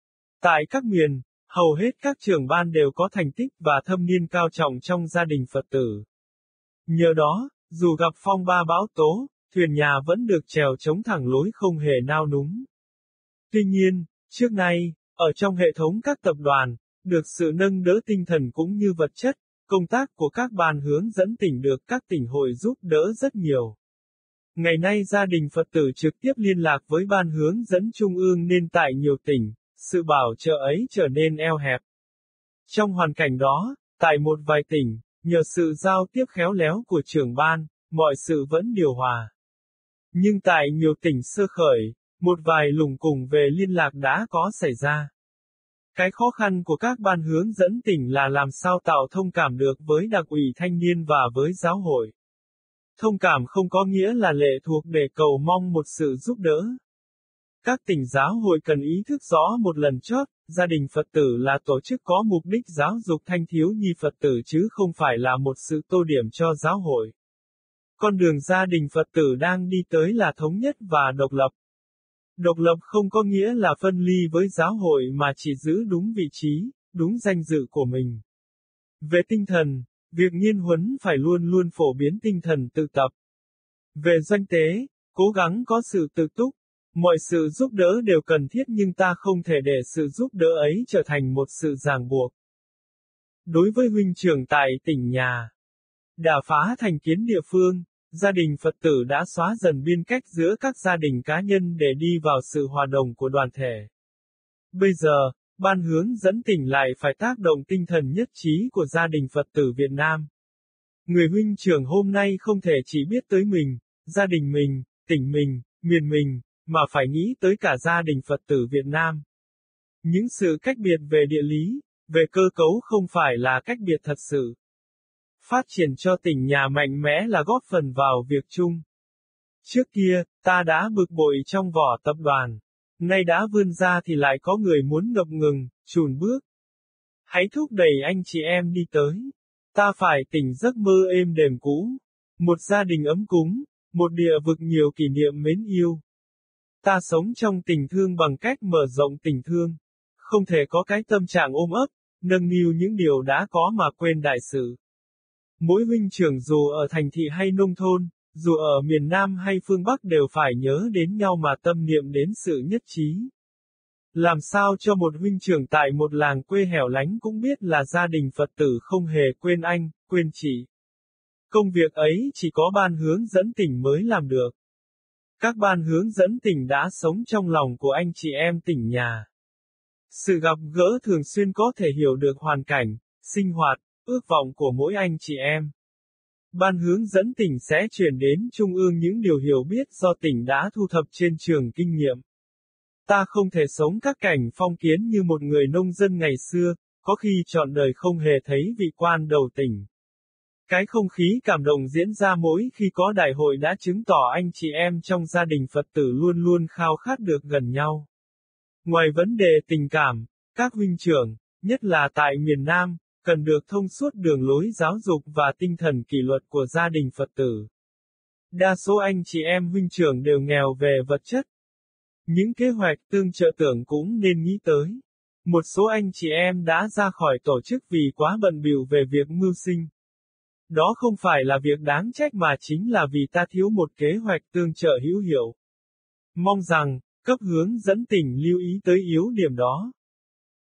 Tại các miền, hầu hết các trưởng ban đều có thành tích và thâm niên cao trọng trong gia đình Phật tử. Nhờ đó, dù gặp phong ba bão tố, thuyền nhà vẫn được trèo chống thẳng lối không hề nao núng. Tuy nhiên, trước nay, ở trong hệ thống các tập đoàn, được sự nâng đỡ tinh thần cũng như vật chất, công tác của các ban hướng dẫn tỉnh được các tỉnh hội giúp đỡ rất nhiều. Ngày nay gia đình Phật tử trực tiếp liên lạc với ban hướng dẫn trung ương nên tại nhiều tỉnh, sự bảo trợ ấy trở nên eo hẹp. Trong hoàn cảnh đó, tại một vài tỉnh, nhờ sự giao tiếp khéo léo của trưởng ban, mọi sự vẫn điều hòa. Nhưng tại nhiều tỉnh sơ khởi, một vài lùng cùng về liên lạc đã có xảy ra. Cái khó khăn của các ban hướng dẫn tỉnh là làm sao tạo thông cảm được với Đảng ủy thanh niên và với giáo hội. Thông cảm không có nghĩa là lệ thuộc để cầu mong một sự giúp đỡ. Các tỉnh giáo hội cần ý thức rõ một lần chót, gia đình Phật tử là tổ chức có mục đích giáo dục thanh thiếu nhi Phật tử chứ không phải là một sự tô điểm cho giáo hội. Con đường gia đình Phật tử đang đi tới là thống nhất và độc lập. Độc lập không có nghĩa là phân ly với giáo hội mà chỉ giữ đúng vị trí, đúng danh dự của mình. Về tinh thần, việc nghiên huấn phải luôn luôn phổ biến tinh thần tự tập. Về doanh tế, cố gắng có sự tự túc. Mọi sự giúp đỡ đều cần thiết nhưng ta không thể để sự giúp đỡ ấy trở thành một sự ràng buộc. Đối với huynh trưởng tại tỉnh nhà, đả phá thành kiến địa phương, gia đình Phật tử đã xóa dần biên cách giữa các gia đình cá nhân để đi vào sự hòa đồng của đoàn thể. Bây giờ, ban hướng dẫn tỉnh lại phải tác động tinh thần nhất trí của gia đình Phật tử Việt Nam. Người huynh trưởng hôm nay không thể chỉ biết tới mình, gia đình mình, tỉnh mình, miền mình, mà phải nghĩ tới cả gia đình Phật tử Việt Nam. Những sự cách biệt về địa lý, về cơ cấu không phải là cách biệt thật sự. Phát triển cho tỉnh nhà mạnh mẽ là góp phần vào việc chung. Trước kia, ta đã bực bội trong vỏ tập đoàn. Nay đã vươn ra thì lại có người muốn ngập ngừng, chùn bước. Hãy thúc đẩy anh chị em đi tới. Ta phải tỉnh giấc mơ êm đềm cũ. Một gia đình ấm cúng, một địa vực nhiều kỷ niệm mến yêu. Ta sống trong tình thương bằng cách mở rộng tình thương. Không thể có cái tâm trạng ôm ấp, nâng niu những điều đã có mà quên đại sự. Mỗi huynh trưởng dù ở thành thị hay nông thôn, dù ở miền Nam hay phương Bắc đều phải nhớ đến nhau mà tâm niệm đến sự nhất trí. Làm sao cho một huynh trưởng tại một làng quê hẻo lánh cũng biết là gia đình Phật tử không hề quên anh, quên chị. Công việc ấy chỉ có ban hướng dẫn tỉnh mới làm được. Các ban hướng dẫn tỉnh đã sống trong lòng của anh chị em tỉnh nhà. Sự gặp gỡ thường xuyên có thể hiểu được hoàn cảnh, sinh hoạt, ước vọng của mỗi anh chị em. Ban hướng dẫn tỉnh sẽ truyền đến Trung ương những điều hiểu biết do tỉnh đã thu thập trên trường kinh nghiệm. Ta không thể sống các cảnh phong kiến như một người nông dân ngày xưa, có khi trọn đời không hề thấy vị quan đầu tỉnh. Cái không khí cảm động diễn ra mỗi khi có đại hội đã chứng tỏ anh chị em trong gia đình Phật tử luôn luôn khao khát được gần nhau. Ngoài vấn đề tình cảm, các huynh trưởng, nhất là tại miền Nam, cần được thông suốt đường lối giáo dục và tinh thần kỷ luật của gia đình Phật tử. Đa số anh chị em huynh trưởng đều nghèo về vật chất. Những kế hoạch tương trợ tưởng cũng nên nghĩ tới. Một số anh chị em đã ra khỏi tổ chức vì quá bận bịu về việc mưu sinh. Đó không phải là việc đáng trách mà chính là vì ta thiếu một kế hoạch tương trợ hữu hiệu. Mong rằng, cấp hướng dẫn tỉnh lưu ý tới yếu điểm đó.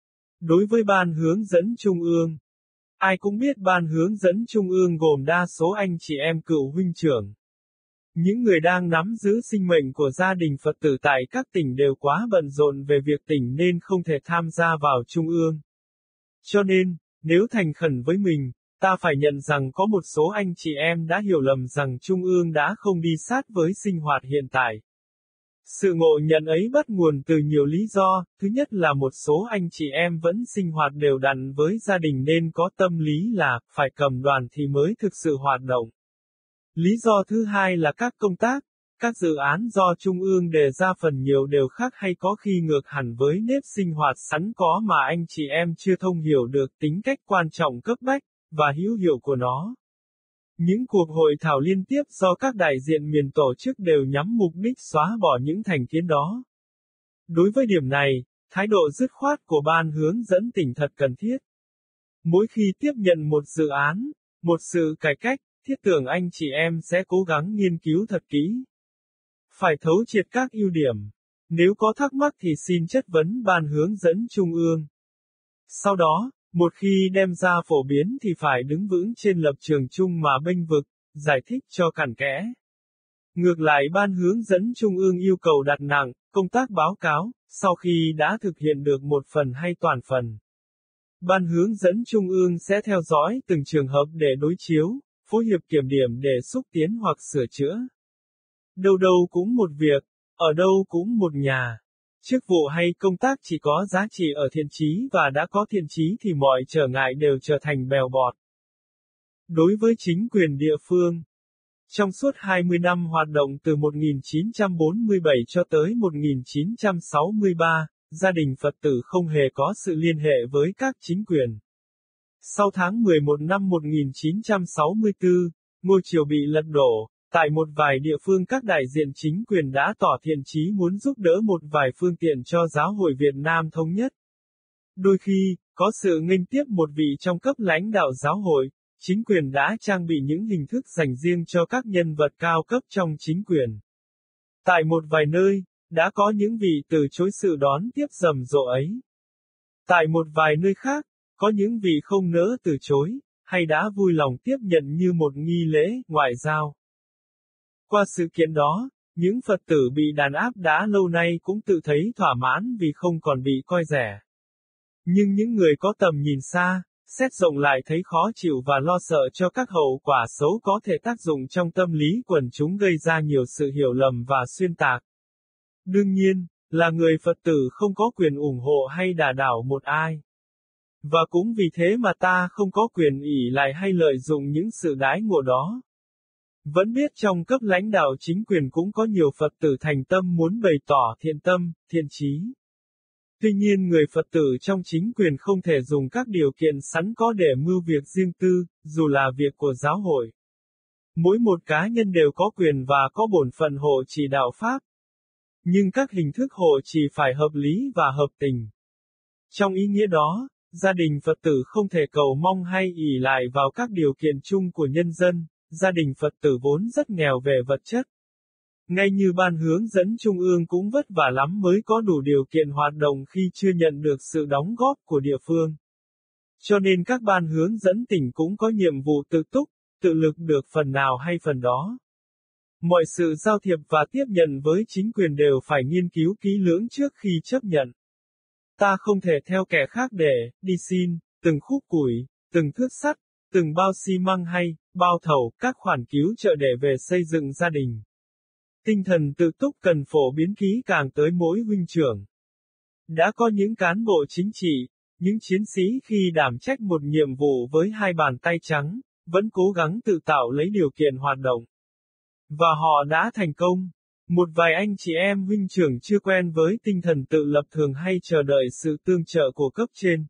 Đối với ban hướng dẫn trung ương, ai cũng biết ban hướng dẫn trung ương gồm đa số anh chị em cựu huynh trưởng. Những người đang nắm giữ sinh mệnh của gia đình Phật tử tại các tỉnh đều quá bận rộn về việc tỉnh nên không thể tham gia vào trung ương. Cho nên, nếu thành khẩn với mình, ta phải nhận rằng có một số anh chị em đã hiểu lầm rằng trung ương đã không đi sát với sinh hoạt hiện tại. Sự ngộ nhận ấy bắt nguồn từ nhiều lý do, thứ nhất là một số anh chị em vẫn sinh hoạt đều đặn với gia đình nên có tâm lý là phải cầm đoàn thì mới thực sự hoạt động. Lý do thứ hai là các công tác, các dự án do Trung ương đề ra phần nhiều đều khác hay có khi ngược hẳn với nếp sinh hoạt sẵn có mà anh chị em chưa thông hiểu được tính cách quan trọng cấp bách, và hữu hiệu của nó. Những cuộc hội thảo liên tiếp do các đại diện miền tổ chức đều nhắm mục đích xóa bỏ những thành kiến đó. Đối với điểm này, thái độ dứt khoát của ban hướng dẫn tỉnh thật cần thiết. Mỗi khi tiếp nhận một dự án, một sự cải cách, thiết tưởng anh chị em sẽ cố gắng nghiên cứu thật kỹ. Phải thấu triệt các ưu điểm. Nếu có thắc mắc thì xin chất vấn ban hướng dẫn trung ương. Sau đó, một khi đem ra phổ biến thì phải đứng vững trên lập trường chung mà bênh vực, giải thích cho cặn kẽ. Ngược lại ban hướng dẫn trung ương yêu cầu đặt nặng, công tác báo cáo, sau khi đã thực hiện được một phần hay toàn phần. Ban hướng dẫn trung ương sẽ theo dõi từng trường hợp để đối chiếu, phối hợp kiểm điểm để xúc tiến hoặc sửa chữa. Đâu đâu cũng một việc, ở đâu cũng một nhà. Chức vụ hay công tác chỉ có giá trị ở thiện chí và đã có thiện chí thì mọi trở ngại đều trở thành bèo bọt. Đối với chính quyền địa phương, trong suốt 20 năm hoạt động từ 1947 cho tới 1963, gia đình Phật tử không hề có sự liên hệ với các chính quyền. Sau tháng 11 năm 1964, ngôi triều bị lật đổ, tại một vài địa phương các đại diện chính quyền đã tỏ thiện chí muốn giúp đỡ một vài phương tiện cho giáo hội Việt Nam thống nhất. Đôi khi, có sự nghênh tiếp một vị trong cấp lãnh đạo giáo hội, chính quyền đã trang bị những hình thức dành riêng cho các nhân vật cao cấp trong chính quyền. Tại một vài nơi, đã có những vị từ chối sự đón tiếp rầm rộ ấy. Tại một vài nơi khác, có những vị không nỡ từ chối, hay đã vui lòng tiếp nhận như một nghi lễ, ngoại giao. Qua sự kiện đó, những Phật tử bị đàn áp đã lâu nay cũng tự thấy thỏa mãn vì không còn bị coi rẻ. Nhưng những người có tầm nhìn xa, xét rộng lại thấy khó chịu và lo sợ cho các hậu quả xấu có thể tác dụng trong tâm lý quần chúng gây ra nhiều sự hiểu lầm và xuyên tạc. Đương nhiên, là người Phật tử không có quyền ủng hộ hay đả đảo một ai. Và cũng vì thế mà ta không có quyền ỷ lại hay lợi dụng những sự đãi ngộ đó. Vẫn biết trong cấp lãnh đạo chính quyền cũng có nhiều Phật tử thành tâm muốn bày tỏ thiện tâm, thiện chí. Tuy nhiên người Phật tử trong chính quyền không thể dùng các điều kiện sẵn có để mưu việc riêng tư, dù là việc của giáo hội. Mỗi một cá nhân đều có quyền và có bổn phận hộ trì đạo Pháp. Nhưng các hình thức hộ trì phải hợp lý và hợp tình. Trong ý nghĩa đó, gia đình Phật tử không thể cầu mong hay ỷ lại vào các điều kiện chung của nhân dân, gia đình Phật tử vốn rất nghèo về vật chất. Ngay như ban hướng dẫn trung ương cũng vất vả lắm mới có đủ điều kiện hoạt động khi chưa nhận được sự đóng góp của địa phương. Cho nên các ban hướng dẫn tỉnh cũng có nhiệm vụ tự túc, tự lực được phần nào hay phần đó. Mọi sự giao thiệp và tiếp nhận với chính quyền đều phải nghiên cứu kỹ lưỡng trước khi chấp nhận. Ta không thể theo kẻ khác để đi xin từng khúc củi, từng thước sắt, từng bao xi măng hay bao thầu, các khoản cứu trợ để về xây dựng gia đình. Tinh thần tự túc cần phổ biến kỹ càng tới mỗi huynh trưởng. Đã có những cán bộ chính trị, những chiến sĩ khi đảm trách một nhiệm vụ với hai bàn tay trắng, vẫn cố gắng tự tạo lấy điều kiện hoạt động. Và họ đã thành công. Một vài anh chị em huynh trưởng chưa quen với tinh thần tự lập thường hay chờ đợi sự tương trợ của cấp trên.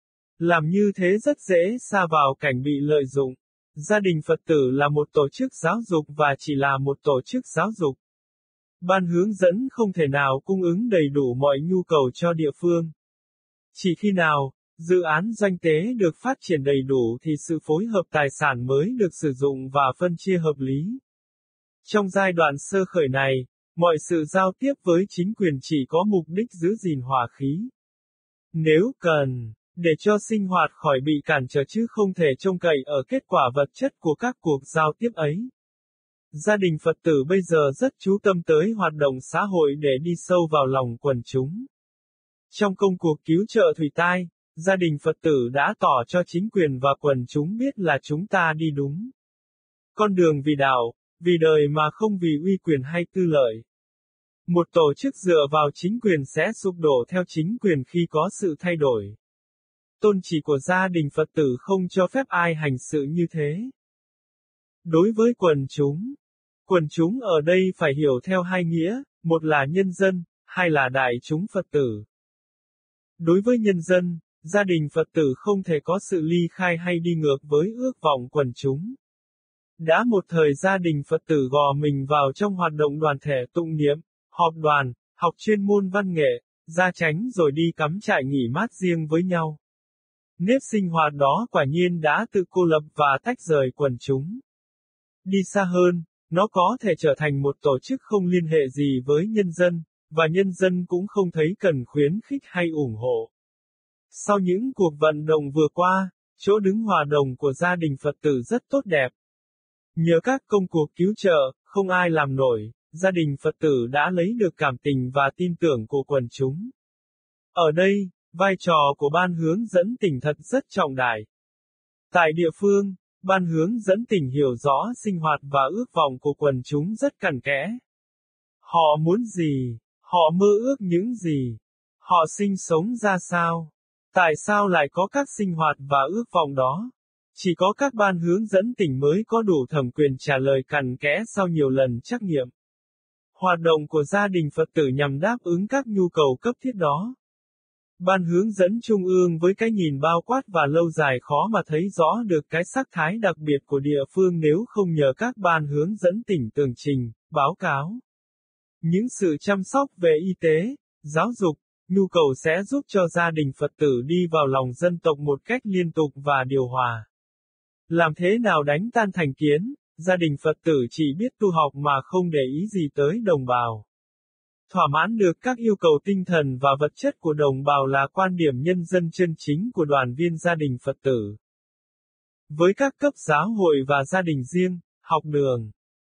Làm như thế rất dễ sa vào cảnh bị lợi dụng. Gia đình Phật tử là một tổ chức giáo dục và chỉ là một tổ chức giáo dục. Ban hướng dẫn không thể nào cung ứng đầy đủ mọi nhu cầu cho địa phương. Chỉ khi nào, dự án doanh tế được phát triển đầy đủ thì sự phối hợp tài sản mới được sử dụng và phân chia hợp lý. Trong giai đoạn sơ khởi này, mọi sự giao tiếp với chính quyền chỉ có mục đích giữ gìn hòa khí. Nếu cần, để cho sinh hoạt khỏi bị cản trở chứ không thể trông cậy ở kết quả vật chất của các cuộc giao tiếp ấy. Gia đình Phật tử bây giờ rất chú tâm tới hoạt động xã hội để đi sâu vào lòng quần chúng. Trong công cuộc cứu trợ Thủy Tai, gia đình Phật tử đã tỏ cho chính quyền và quần chúng biết là chúng ta đi đúng con đường vì đạo, vì đời mà không vì uy quyền hay tư lợi. Một tổ chức dựa vào chính quyền sẽ sụp đổ theo chính quyền khi có sự thay đổi. Tôn chỉ của gia đình Phật tử không cho phép ai hành sự như thế. Đối với quần chúng ở đây phải hiểu theo hai nghĩa, một là nhân dân, hai là đại chúng Phật tử. Đối với nhân dân, gia đình Phật tử không thể có sự ly khai hay đi ngược với ước vọng quần chúng. Đã một thời gia đình Phật tử gò mình vào trong hoạt động đoàn thể tụng niệm, họp đoàn, học chuyên môn văn nghệ, gia chánh rồi đi cắm trại nghỉ mát riêng với nhau. Nếp sinh hoạt đó quả nhiên đã tự cô lập và tách rời quần chúng. Đi xa hơn, nó có thể trở thành một tổ chức không liên hệ gì với nhân dân, và nhân dân cũng không thấy cần khuyến khích hay ủng hộ. Sau những cuộc vận động vừa qua, chỗ đứng hòa đồng của gia đình Phật tử rất tốt đẹp. Nhờ các công cuộc cứu trợ, không ai làm nổi, gia đình Phật tử đã lấy được cảm tình và tin tưởng của quần chúng. Ở đây, vai trò của ban hướng dẫn tỉnh thật rất trọng đại. Tại địa phương, ban hướng dẫn tỉnh hiểu rõ sinh hoạt và ước vọng của quần chúng rất cặn kẽ. Họ muốn gì? Họ mơ ước những gì? Họ sinh sống ra sao? Tại sao lại có các sinh hoạt và ước vọng đó? Chỉ có các ban hướng dẫn tỉnh mới có đủ thẩm quyền trả lời cặn kẽ sau nhiều lần trắc nghiệm. Hoạt động của gia đình Phật tử nhằm đáp ứng các nhu cầu cấp thiết đó. Ban hướng dẫn trung ương với cái nhìn bao quát và lâu dài khó mà thấy rõ được cái sắc thái đặc biệt của địa phương nếu không nhờ các ban hướng dẫn tỉnh tường trình, báo cáo. Những sự chăm sóc về y tế, giáo dục, nhu cầu sẽ giúp cho gia đình Phật tử đi vào lòng dân tộc một cách liên tục và điều hòa. Làm thế nào đánh tan thành kiến, gia đình Phật tử chỉ biết tu học mà không để ý gì tới đồng bào. Thỏa mãn được các yêu cầu tinh thần và vật chất của đồng bào là quan điểm nhân dân chân chính của đoàn viên gia đình Phật tử. Với các cấp giáo hội và gia đình riêng, học đường.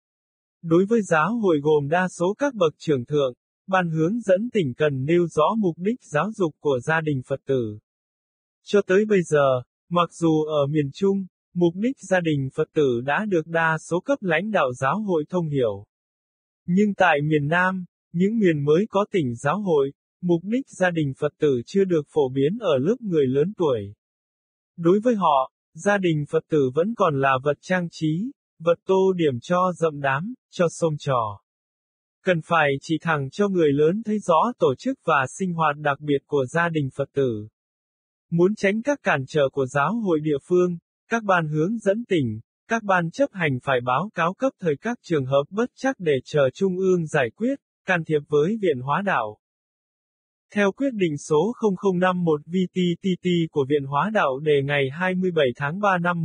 Đối với giáo hội gồm đa số các bậc trưởng thượng, ban hướng dẫn tỉnh cần nêu rõ mục đích giáo dục của gia đình Phật tử. Cho tới bây giờ, mặc dù ở miền Trung, mục đích gia đình Phật tử đã được đa số cấp lãnh đạo giáo hội thông hiểu. Nhưng tại miền Nam, những miền mới có tỉnh giáo hội, mục đích gia đình Phật tử chưa được phổ biến ở lớp người lớn tuổi. Đối với họ, gia đình Phật tử vẫn còn là vật trang trí, vật tô điểm cho rậm đám, cho xôm trò. Cần phải chỉ thẳng cho người lớn thấy rõ tổ chức và sinh hoạt đặc biệt của gia đình Phật tử. Muốn tránh các cản trở của giáo hội địa phương, các ban hướng dẫn tỉnh, các ban chấp hành phải báo cáo cấp thời các trường hợp bất trắc để chờ Trung ương giải quyết, can thiệp với Viện Hóa Đạo. Theo quyết định số 0051 VTTT của Viện Hóa Đạo đề ngày 27 tháng 3 năm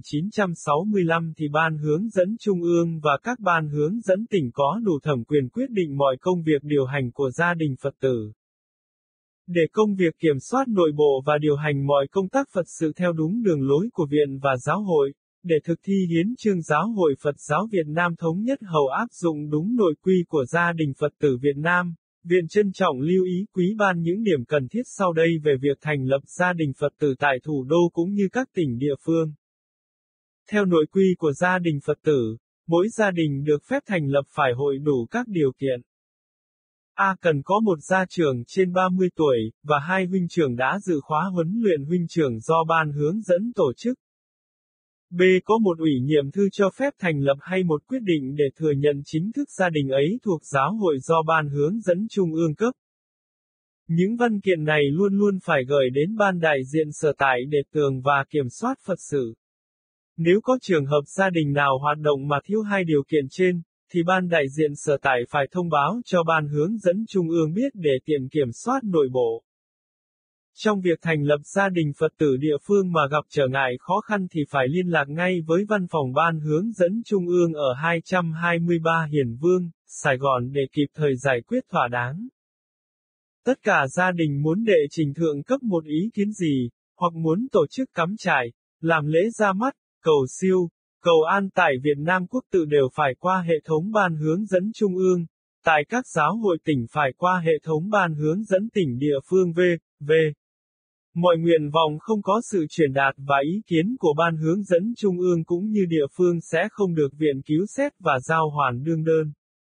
1965 thì Ban hướng dẫn Trung ương và các ban hướng dẫn tỉnh có đủ thẩm quyền quyết định mọi công việc điều hành của gia đình Phật tử. Để công việc kiểm soát nội bộ và điều hành mọi công tác Phật sự theo đúng đường lối của Viện và Giáo hội, để thực thi hiến chương Giáo hội Phật giáo Việt Nam thống nhất hầu áp dụng đúng nội quy của gia đình Phật tử Việt Nam, Viện trân trọng lưu ý quý ban những điểm cần thiết sau đây về việc thành lập gia đình Phật tử tại thủ đô cũng như các tỉnh địa phương. Theo nội quy của gia đình Phật tử, mỗi gia đình được phép thành lập phải hội đủ các điều kiện. A. Cần có một gia trưởng trên 30 tuổi, và 2 huynh trưởng đã dự khóa huấn luyện huynh trưởng do ban hướng dẫn tổ chức. B. Có một ủy nhiệm thư cho phép thành lập hay một quyết định để thừa nhận chính thức gia đình ấy thuộc giáo hội do ban hướng dẫn trung ương cấp. Những văn kiện này luôn luôn phải gửi đến ban đại diện sở tại để tường và kiểm soát Phật sự. Nếu có trường hợp gia đình nào hoạt động mà thiếu 2 điều kiện trên, thì ban đại diện sở tại phải thông báo cho ban hướng dẫn trung ương biết để tiện kiểm soát nội bộ. Trong việc thành lập gia đình Phật tử địa phương mà gặp trở ngại khó khăn thì phải liên lạc ngay với văn phòng ban hướng dẫn trung ương ở 223 Hiền Vương, Sài Gòn để kịp thời giải quyết thỏa đáng. Tất cả gia đình muốn đệ trình thượng cấp một ý kiến gì, hoặc muốn tổ chức cắm trại, làm lễ ra mắt, cầu siêu, cầu an tại Việt Nam Quốc tự đều phải qua hệ thống ban hướng dẫn trung ương, tại các giáo hội tỉnh phải qua hệ thống ban hướng dẫn tỉnh địa phương v.v. Mọi nguyện vọng không có sự truyền đạt và ý kiến của ban hướng dẫn trung ương cũng như địa phương sẽ không được viện cứu xét và giao hoàn đương đơn.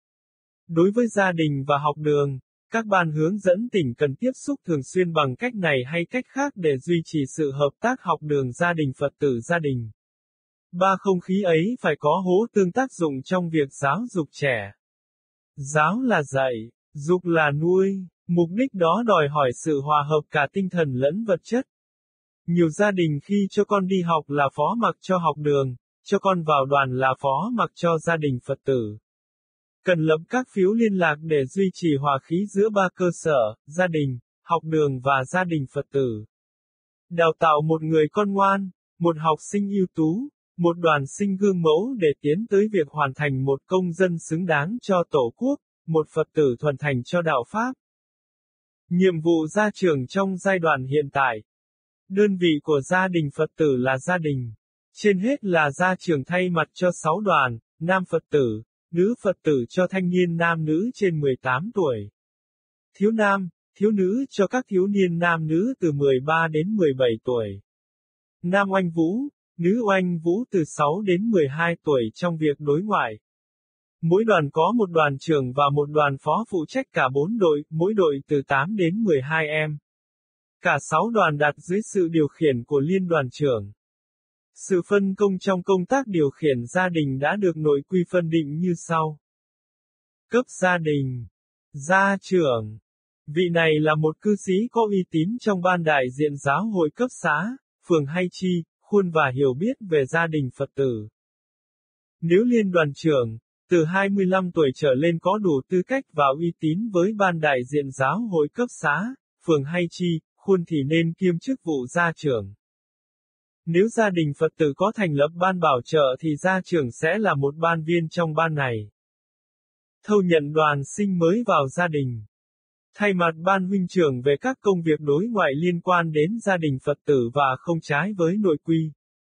Đối với gia đình và học đường, các ban hướng dẫn tỉnh cần tiếp xúc thường xuyên bằng cách này hay cách khác để duy trì sự hợp tác học đường gia đình Phật tử gia đình. Không khí ấy phải có hỗ tương tác dụng trong việc giáo dục trẻ. Giáo là dạy, dục là nuôi, mục đích đó đòi hỏi sự hòa hợp cả tinh thần lẫn vật chất. Nhiều gia đình khi cho con đi học là phó mặc cho học đường, cho con vào đoàn là phó mặc cho gia đình Phật tử. Cần lập các phiếu liên lạc để duy trì hòa khí giữa ba cơ sở, gia đình, học đường và gia đình Phật tử. Đào tạo một người con ngoan, một học sinh ưu tú, một đoàn sinh gương mẫu để tiến tới việc hoàn thành một công dân xứng đáng cho Tổ quốc, một Phật tử thuần thành cho đạo Pháp. Nhiệm vụ gia trưởng trong giai đoạn hiện tại. Đơn vị của gia đình Phật tử là gia đình. Trên hết là gia trưởng thay mặt cho 6 đoàn, nam Phật tử, nữ Phật tử cho thanh niên nam nữ trên 18 tuổi. Thiếu nam, thiếu nữ cho các thiếu niên nam nữ từ 13 đến 17 tuổi. Nam oanh vũ, nữ oanh vũ từ 6 đến 12 tuổi trong việc đối ngoại. Mỗi đoàn có một đoàn trưởng và một đoàn phó phụ trách cả 4 đội, mỗi đội từ 8 đến 12 em. Cả 6 đoàn đặt dưới sự điều khiển của liên đoàn trưởng. Sự phân công trong công tác điều khiển gia đình đã được nội quy phân định như sau. Cấp gia đình. Gia trưởng. Vị này là một cư sĩ có uy tín trong ban đại diện giáo hội cấp xã, phường hay chi, khuôn và hiểu biết về gia đình Phật tử. Nếu liên đoàn trưởng, từ 25 tuổi trở lên có đủ tư cách và uy tín với ban đại diện giáo hội cấp xã, phường hay chi, khuôn thì nên kiêm chức vụ gia trưởng. Nếu gia đình Phật tử có thành lập ban bảo trợ thì gia trưởng sẽ là một ban viên trong ban này. Thâu nhận đoàn sinh mới vào gia đình. Thay mặt ban huynh trưởng về các công việc đối ngoại liên quan đến gia đình Phật tử và không trái với nội quy.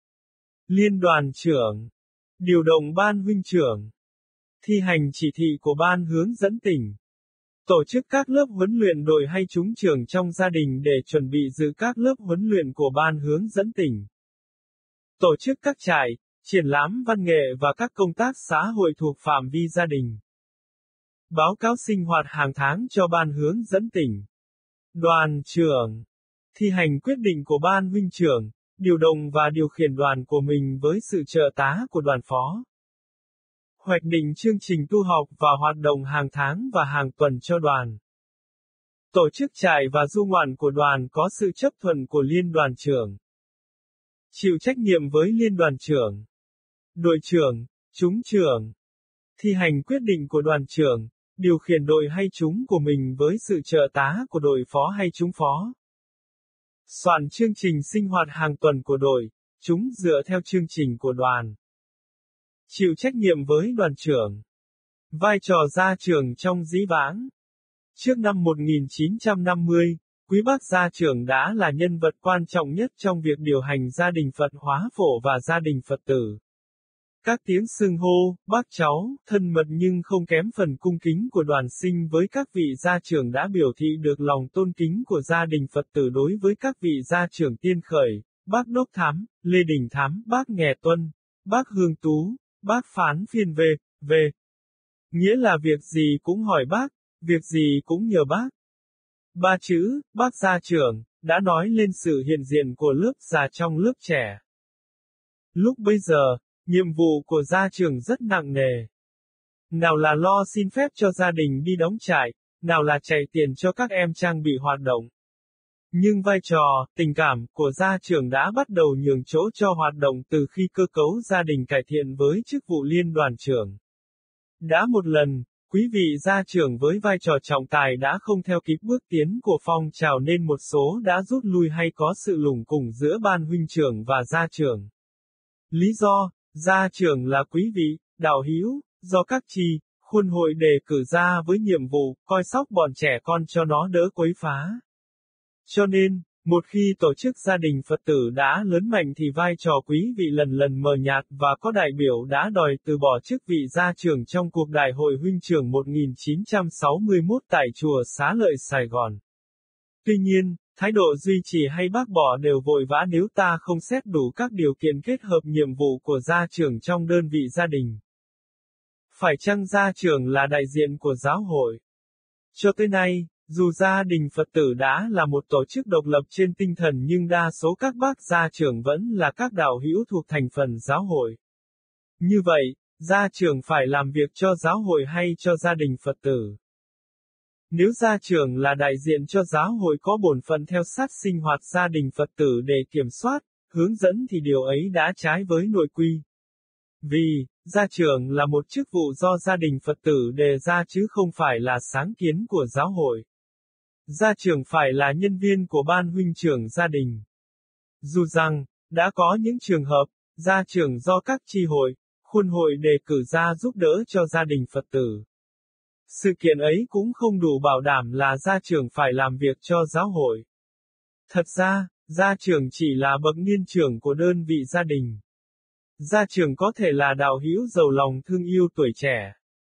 Liên đoàn trưởng. Điều động ban huynh trưởng. Thi hành chỉ thị của ban hướng dẫn tỉnh. Tổ chức các lớp huấn luyện đội hay chúng trưởng trong gia đình để chuẩn bị dự các lớp huấn luyện của ban hướng dẫn tỉnh. Tổ chức các trại, triển lãm văn nghệ và các công tác xã hội thuộc phạm vi gia đình. Báo cáo sinh hoạt hàng tháng cho ban hướng dẫn tỉnh. Đoàn trưởng. Thi hành quyết định của ban huynh trưởng, điều động và điều khiển đoàn của mình với sự trợ tá của đoàn phó. Hoạch định chương trình tu học và hoạt động hàng tháng và hàng tuần cho đoàn. Tổ chức trại và du ngoạn của đoàn có sự chấp thuận của liên đoàn trưởng. Chịu trách nhiệm với liên đoàn trưởng. Đội trưởng, chúng trưởng. Thi hành quyết định của đoàn trưởng, điều khiển đội hay chúng của mình với sự trợ tá của đội phó hay chúng phó. Soạn chương trình sinh hoạt hàng tuần của đội, chúng dựa theo chương trình của đoàn. Chịu trách nhiệm với đoàn trưởng. Vai trò gia trưởng trong dĩ vãng. Trước năm 1950, Quý Bác Gia trưởng đã là nhân vật quan trọng nhất trong việc điều hành gia đình Phật hóa phổ và gia đình Phật tử. Các tiếng xưng hô, bác cháu, thân mật nhưng không kém phần cung kính của đoàn sinh với các vị gia trưởng đã biểu thị được lòng tôn kính của gia đình Phật tử đối với các vị gia trưởng tiên khởi, bác Đốc Thám, Lê Đình Thám, bác Nghè Tuân, bác Hương Tú, bác Phán Phiên V. Nghĩa là việc gì cũng hỏi bác, việc gì cũng nhờ bác. Ba chữ, bác gia trưởng, đã nói lên sự hiện diện của lớp già trong lớp trẻ. Lúc bây giờ, nhiệm vụ của gia trưởng rất nặng nề. Nào là lo xin phép cho gia đình đi đóng trại, nào là chạy tiền cho các em trang bị hoạt động. Nhưng vai trò, tình cảm của gia trưởng đã bắt đầu nhường chỗ cho hoạt động từ khi cơ cấu gia đình cải thiện với chức vụ liên đoàn trưởng. Đã một lần, quý vị gia trưởng với vai trò trọng tài đã không theo kịp bước tiến của phong trào nên một số đã rút lui hay có sự lủng củng giữa ban huynh trưởng và gia trưởng. Lý do, gia trưởng là quý vị, đạo hữu, do các chi, khuôn hội đề cử ra với nhiệm vụ, coi sóc bọn trẻ con cho nó đỡ quấy phá. Cho nên, Một khi tổ chức gia đình Phật tử đã lớn mạnh thì vai trò quý vị lần lần mờ nhạt và có đại biểu đã đòi từ bỏ chức vị gia trưởng trong cuộc đại hội huynh trưởng 1961 tại chùa Xá Lợi Sài Gòn. Tuy nhiên, thái độ duy trì hay bác bỏ đều vội vã nếu ta không xét đủ các điều kiện kết hợp nhiệm vụ của gia trưởng trong đơn vị gia đình. Phải chăng gia trưởng là đại diện của giáo hội? Cho tới nay, dù gia đình Phật tử đã là một tổ chức độc lập trên tinh thần nhưng đa số các bác gia trưởng vẫn là các đạo hữu thuộc thành phần giáo hội. Như vậy, gia trưởng phải làm việc cho giáo hội hay cho gia đình Phật tử? Nếu gia trưởng là đại diện cho giáo hội có bổn phận theo sát sinh hoạt gia đình Phật tử để kiểm soát, hướng dẫn thì điều ấy đã trái với nội quy. Vì, gia trưởng là một chức vụ do gia đình Phật tử đề ra chứ không phải là sáng kiến của giáo hội. Gia trưởng phải là nhân viên của ban huynh trưởng gia đình. Dù rằng, đã có những trường hợp, gia trưởng do các chi hội, khuôn hội đề cử ra giúp đỡ cho gia đình Phật tử. Sự kiện ấy cũng không đủ bảo đảm là gia trưởng phải làm việc cho giáo hội. Thật ra, gia trưởng chỉ là bậc niên trưởng của đơn vị gia đình. Gia trưởng có thể là đạo hữu giàu lòng thương yêu tuổi trẻ.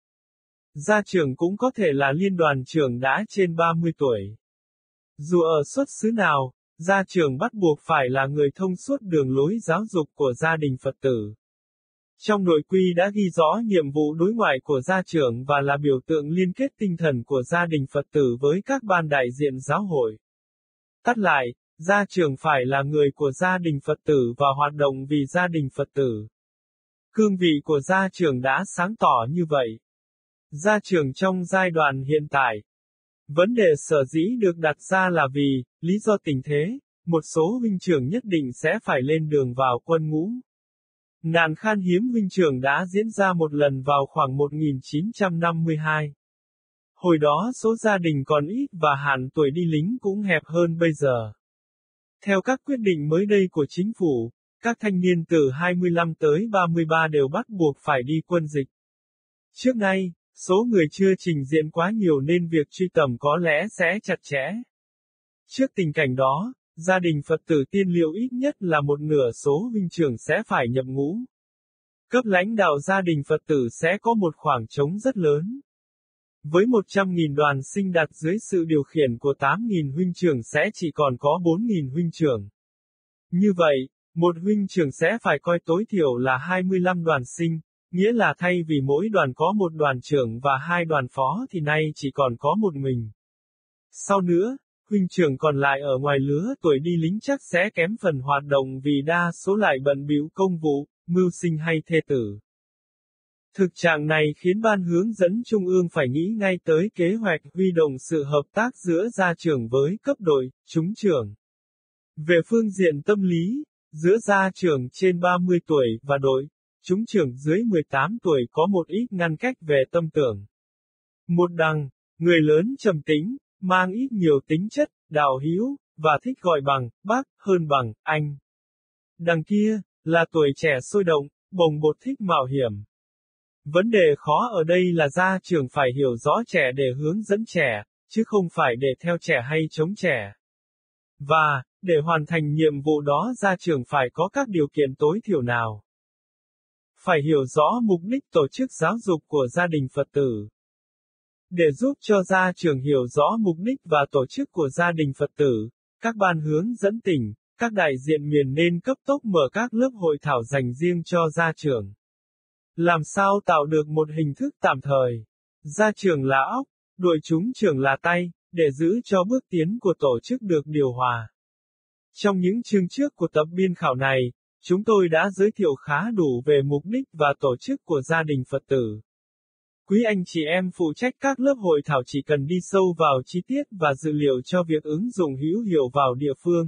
Gia trưởng cũng có thể là liên đoàn trưởng đã trên 30 tuổi. Dù ở xuất xứ nào, gia trưởng bắt buộc phải là người thông suốt đường lối giáo dục của gia đình Phật tử. Trong nội quy đã ghi rõ nhiệm vụ đối ngoại của gia trưởng và là biểu tượng liên kết tinh thần của gia đình Phật tử với các ban đại diện giáo hội. Tắt lại, gia trưởng phải là người của gia đình Phật tử và hoạt động vì gia đình Phật tử. Cương vị của gia trưởng đã sáng tỏ như vậy. Gia trưởng trong giai đoạn hiện tại. Vấn đề sở dĩ được đặt ra là vì, lý do tình thế, một số huynh trưởng nhất định sẽ phải lên đường vào quân ngũ. Nạn khan hiếm huynh trưởng đã diễn ra một lần vào khoảng 1952. Hồi đó số gia đình còn ít và hạn tuổi đi lính cũng hẹp hơn bây giờ. Theo các quyết định mới đây của chính phủ, các thanh niên từ 25 tới 33 đều bắt buộc phải đi quân dịch. Trước nay, số người chưa trình diện quá nhiều nên việc truy tầm có lẽ sẽ chặt chẽ. Trước tình cảnh đó, gia đình Phật tử tiên liệu ít nhất là một nửa số huynh trưởng sẽ phải nhập ngũ. Cấp lãnh đạo gia đình Phật tử sẽ có một khoảng trống rất lớn. Với 100.000 đoàn sinh đặt dưới sự điều khiển của 8.000 huynh trưởng sẽ chỉ còn có 4.000 huynh trưởng. Như vậy, một huynh trưởng sẽ phải coi tối thiểu là 25 đoàn sinh, nghĩa là thay vì mỗi đoàn có một đoàn trưởng và 2 đoàn phó thì nay chỉ còn có một mình. Sau nữa, huynh trưởng còn lại ở ngoài lứa tuổi đi lính chắc sẽ kém phần hoạt động vì đa số lại bận bịu công vụ, mưu sinh hay thê tử. Thực trạng này khiến Ban hướng dẫn Trung ương phải nghĩ ngay tới kế hoạch huy động sự hợp tác giữa gia trưởng với cấp đội, chúng trưởng. Về phương diện tâm lý, giữa gia trưởng trên 30 tuổi và đội, chúng trưởng dưới 18 tuổi có một ít ngăn cách về tâm tưởng. Một đằng, người lớn trầm tĩnh, mang ít nhiều tính chất, đạo hữu, và thích gọi bằng, bác, hơn bằng, anh. Đằng kia, là tuổi trẻ sôi động, bồng bột thích mạo hiểm. Vấn đề khó ở đây là gia trưởng phải hiểu rõ trẻ để hướng dẫn trẻ, chứ không phải để theo trẻ hay chống trẻ. Và, để hoàn thành nhiệm vụ đó gia trưởng phải có các điều kiện tối thiểu nào. Phải hiểu rõ mục đích tổ chức giáo dục của gia đình Phật tử. Để giúp cho gia trưởng hiểu rõ mục đích và tổ chức của gia đình Phật tử, các ban hướng dẫn tỉnh, các đại diện miền nên cấp tốc mở các lớp hội thảo dành riêng cho gia trưởng. Làm sao tạo được một hình thức tạm thời? Gia trưởng là óc, đội chúng trưởng là tay, để giữ cho bước tiến của tổ chức được điều hòa. Trong những chương trước của tập biên khảo này, chúng tôi đã giới thiệu khá đủ về mục đích và tổ chức của gia đình Phật tử. Quý anh chị em phụ trách các lớp hội thảo chỉ cần đi sâu vào chi tiết và dữ liệu cho việc ứng dụng hữu hiệu vào địa phương.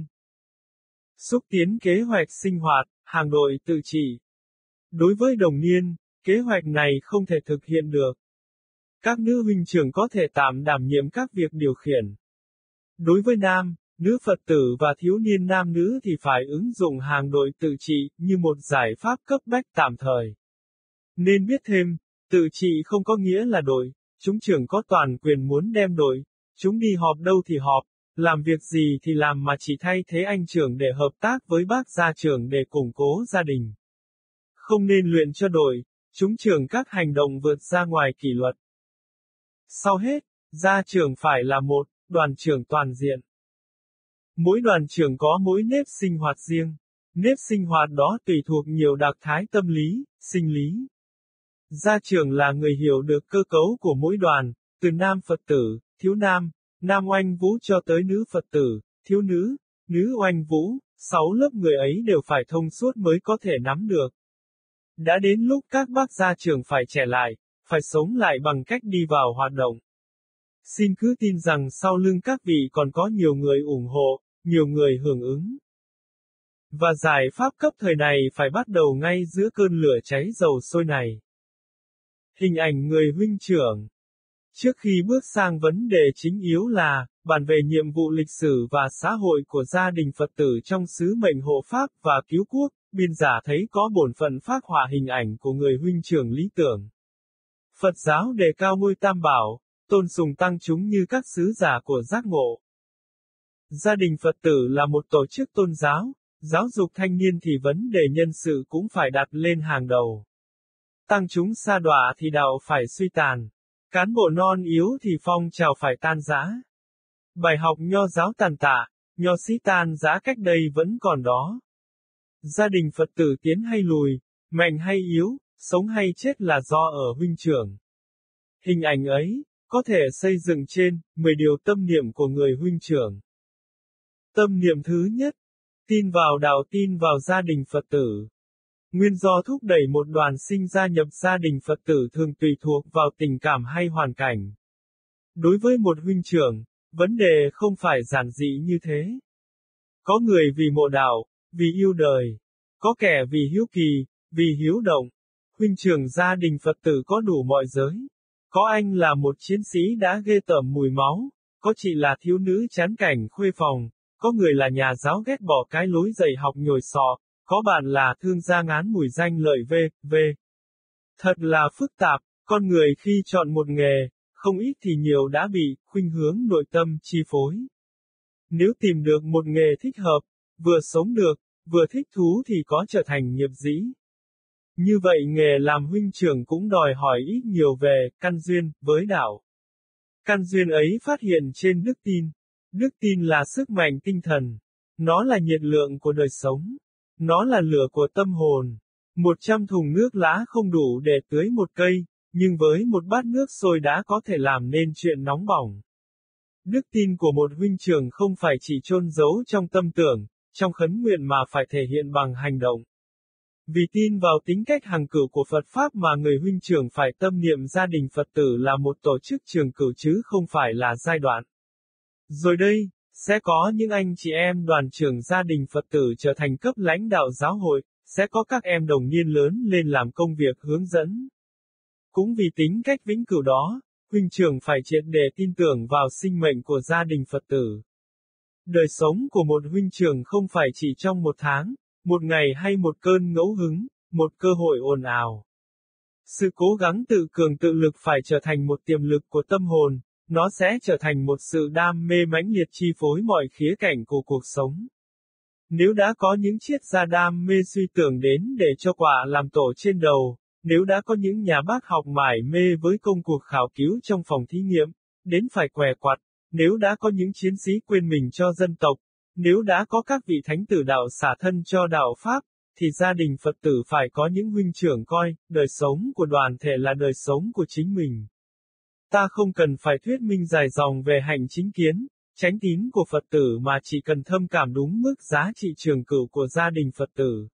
Xúc tiến kế hoạch sinh hoạt, hàng đội tự trị. Đối với đồng niên, kế hoạch này không thể thực hiện được. Các nữ huynh trưởng có thể tạm đảm nhiệm các việc điều khiển. Đối với nam, nữ Phật tử và thiếu niên nam nữ thì phải ứng dụng hàng đội tự trị như một giải pháp cấp bách tạm thời. Nên biết thêm, tự trị không có nghĩa là đội, chúng trưởng có toàn quyền muốn đem đội, chúng đi họp đâu thì họp, Làm việc gì thì làm mà chỉ thay thế anh trưởng để hợp tác với bác gia trưởng để củng cố gia đình. Không nên luyện cho đội, chúng trưởng các hành động vượt ra ngoài kỷ luật. Sau hết, gia trưởng phải là một đoàn trưởng toàn diện. Mỗi đoàn trưởng có mỗi nếp sinh hoạt riêng. Nếp sinh hoạt đó tùy thuộc nhiều đặc thái tâm lý, sinh lý. Gia trưởng là người hiểu được cơ cấu của mỗi đoàn, từ nam Phật tử, thiếu nam, nam oanh vũ cho tới nữ Phật tử, thiếu nữ, nữ oanh vũ, 6 lớp người ấy đều phải thông suốt mới có thể nắm được. Đã đến lúc các bác gia trưởng phải trẻ lại, phải sống lại bằng cách đi vào hoạt động. Xin cứ tin rằng sau lưng các vị còn có nhiều người ủng hộ, nhiều người hưởng ứng. Và giải pháp cấp thời này phải bắt đầu ngay giữa cơn lửa cháy dầu sôi này. Hình ảnh người huynh trưởng. Trước khi bước sang vấn đề chính yếu là, bàn về nhiệm vụ lịch sử và xã hội của gia đình Phật tử trong sứ mệnh hộ Pháp và cứu quốc, biên giả thấy có bổn phận phác họa hình ảnh của người huynh trưởng lý tưởng. Phật giáo đề cao ngôi Tam Bảo, tôn sùng tăng chúng như các sứ giả của giác ngộ. Gia đình Phật tử là một tổ chức tôn giáo, giáo dục thanh niên thì vấn đề nhân sự cũng phải đặt lên hàng đầu. Tăng chúng sa đọa thì đạo phải suy tàn. Cán bộ non yếu thì phong trào phải tan rã. Bài học nho giáo tàn tạ, nho sĩ tan rã cách đây vẫn còn đó. Gia đình Phật tử tiến hay lùi, mạnh hay yếu, sống hay chết là do ở huynh trưởng. Hình ảnh ấy, có thể xây dựng trên 10 điều tâm niệm của người huynh trưởng. Tâm niệm thứ nhất, tin vào đạo, tin vào gia đình Phật tử. Nguyên do thúc đẩy một đoàn sinh gia nhập gia đình Phật tử thường tùy thuộc vào tình cảm hay hoàn cảnh. Đối với một huynh trưởng, vấn đề không phải giản dị như thế. Có người vì mộ đạo, vì yêu đời. Có kẻ vì hiếu kỳ, vì hiếu động. Huynh trưởng gia đình Phật tử có đủ mọi giới. Có anh là một chiến sĩ đã ghê tởm mùi máu. Có chị là thiếu nữ chán cảnh khuê phòng. Có người là nhà giáo ghét bỏ cái lối dạy học nhồi sọ. Có bạn là thương gia ngán mùi danh lợi v.v. Thật là phức tạp, con người khi chọn một nghề, không ít thì nhiều đã bị khuynh hướng nội tâm chi phối. Nếu tìm được một nghề thích hợp, vừa sống được, vừa thích thú thì có trở thành nghiệp dĩ. Như vậy nghề làm huynh trưởng cũng đòi hỏi ít nhiều về căn duyên với đạo. Căn duyên ấy phát hiện trên đức tin. Đức tin là sức mạnh tinh thần. Nó là nhiệt lượng của đời sống. Nó là lửa của tâm hồn. 100 thùng nước lã không đủ để tưới một cây, nhưng với một bát nước sôi đã có thể làm nên chuyện nóng bỏng. Đức tin của một huynh trưởng không phải chỉ chôn giấu trong tâm tưởng, trong khấn nguyện mà phải thể hiện bằng hành động. Vì tin vào tính cách hằng cửu của Phật Pháp mà người huynh trưởng phải tâm niệm gia đình Phật tử là một tổ chức trường cửu chứ không phải là giai đoạn. Rồi đây, sẽ có những anh chị em đoàn trưởng gia đình Phật tử trở thành cấp lãnh đạo giáo hội, sẽ có các em đồng niên lớn lên làm công việc hướng dẫn. Cũng vì tính cách vĩnh cửu đó, huynh trưởng phải triệt để tin tưởng vào sinh mệnh của gia đình Phật tử. Đời sống của một huynh trưởng không phải chỉ trong một tháng, một ngày hay một cơn ngẫu hứng, một cơ hội ồn ào. Sự cố gắng tự cường tự lực phải trở thành một tiềm lực của tâm hồn, nó sẽ trở thành một sự đam mê mãnh liệt chi phối mọi khía cạnh của cuộc sống. Nếu đã có những triết gia đam mê suy tưởng đến để cho quả làm tổ trên đầu, nếu đã có những nhà bác học mải mê với công cuộc khảo cứu trong phòng thí nghiệm, đến phải què quặt, nếu đã có những chiến sĩ quên mình cho dân tộc, nếu đã có các vị thánh tử đạo xả thân cho đạo Pháp, thì gia đình Phật tử phải có những huynh trưởng coi, đời sống của đoàn thể là đời sống của chính mình. Ta không cần phải thuyết minh dài dòng về hạnh chính kiến, chánh tín của Phật tử mà chỉ cần thâm cảm đúng mức giá trị trường cửu của gia đình Phật tử.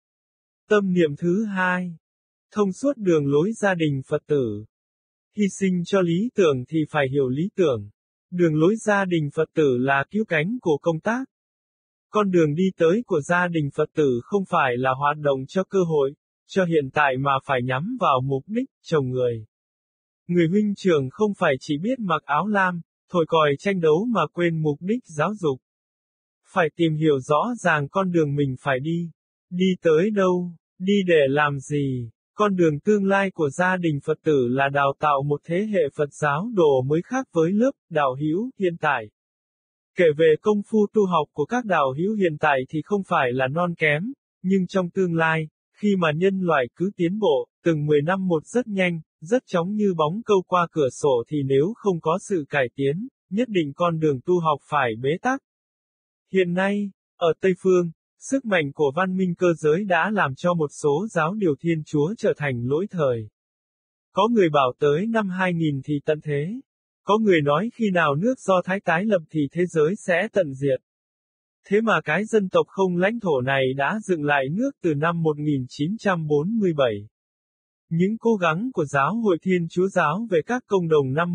Tâm niệm thứ hai. Thông suốt đường lối gia đình Phật tử. Hy sinh cho lý tưởng thì phải hiểu lý tưởng. Đường lối gia đình Phật tử là cứu cánh của công tác. Con đường đi tới của gia đình Phật tử không phải là hoạt động cho cơ hội, cho hiện tại mà phải nhắm vào mục đích, chồng người. Người huynh trưởng không phải chỉ biết mặc áo lam, thổi còi tranh đấu mà quên mục đích giáo dục. Phải tìm hiểu rõ ràng con đường mình phải đi. Đi tới đâu, đi để làm gì. Con đường tương lai của gia đình Phật tử là đào tạo một thế hệ Phật giáo đồ mới khác với lớp đạo hữu hiện tại. Kể về công phu tu học của các đạo hữu hiện tại thì không phải là non kém, nhưng trong tương lai, khi mà nhân loại cứ tiến bộ, từng 10 năm một rất nhanh, rất chóng như bóng câu qua cửa sổ thì nếu không có sự cải tiến, nhất định con đường tu học phải bế tắc. Hiện nay, ở Tây Phương, sức mạnh của văn minh cơ giới đã làm cho một số giáo điều Thiên Chúa trở thành lỗi thời. Có người bảo tới năm 2000 thì tận thế. Có người nói khi nào nước Do Thái tái lập thì thế giới sẽ tận diệt. Thế mà cái dân tộc không lãnh thổ này đã dựng lại nước từ năm 1947. Những cố gắng của Giáo hội Thiên Chúa Giáo về các công đồng năm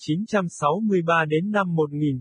1963 đến năm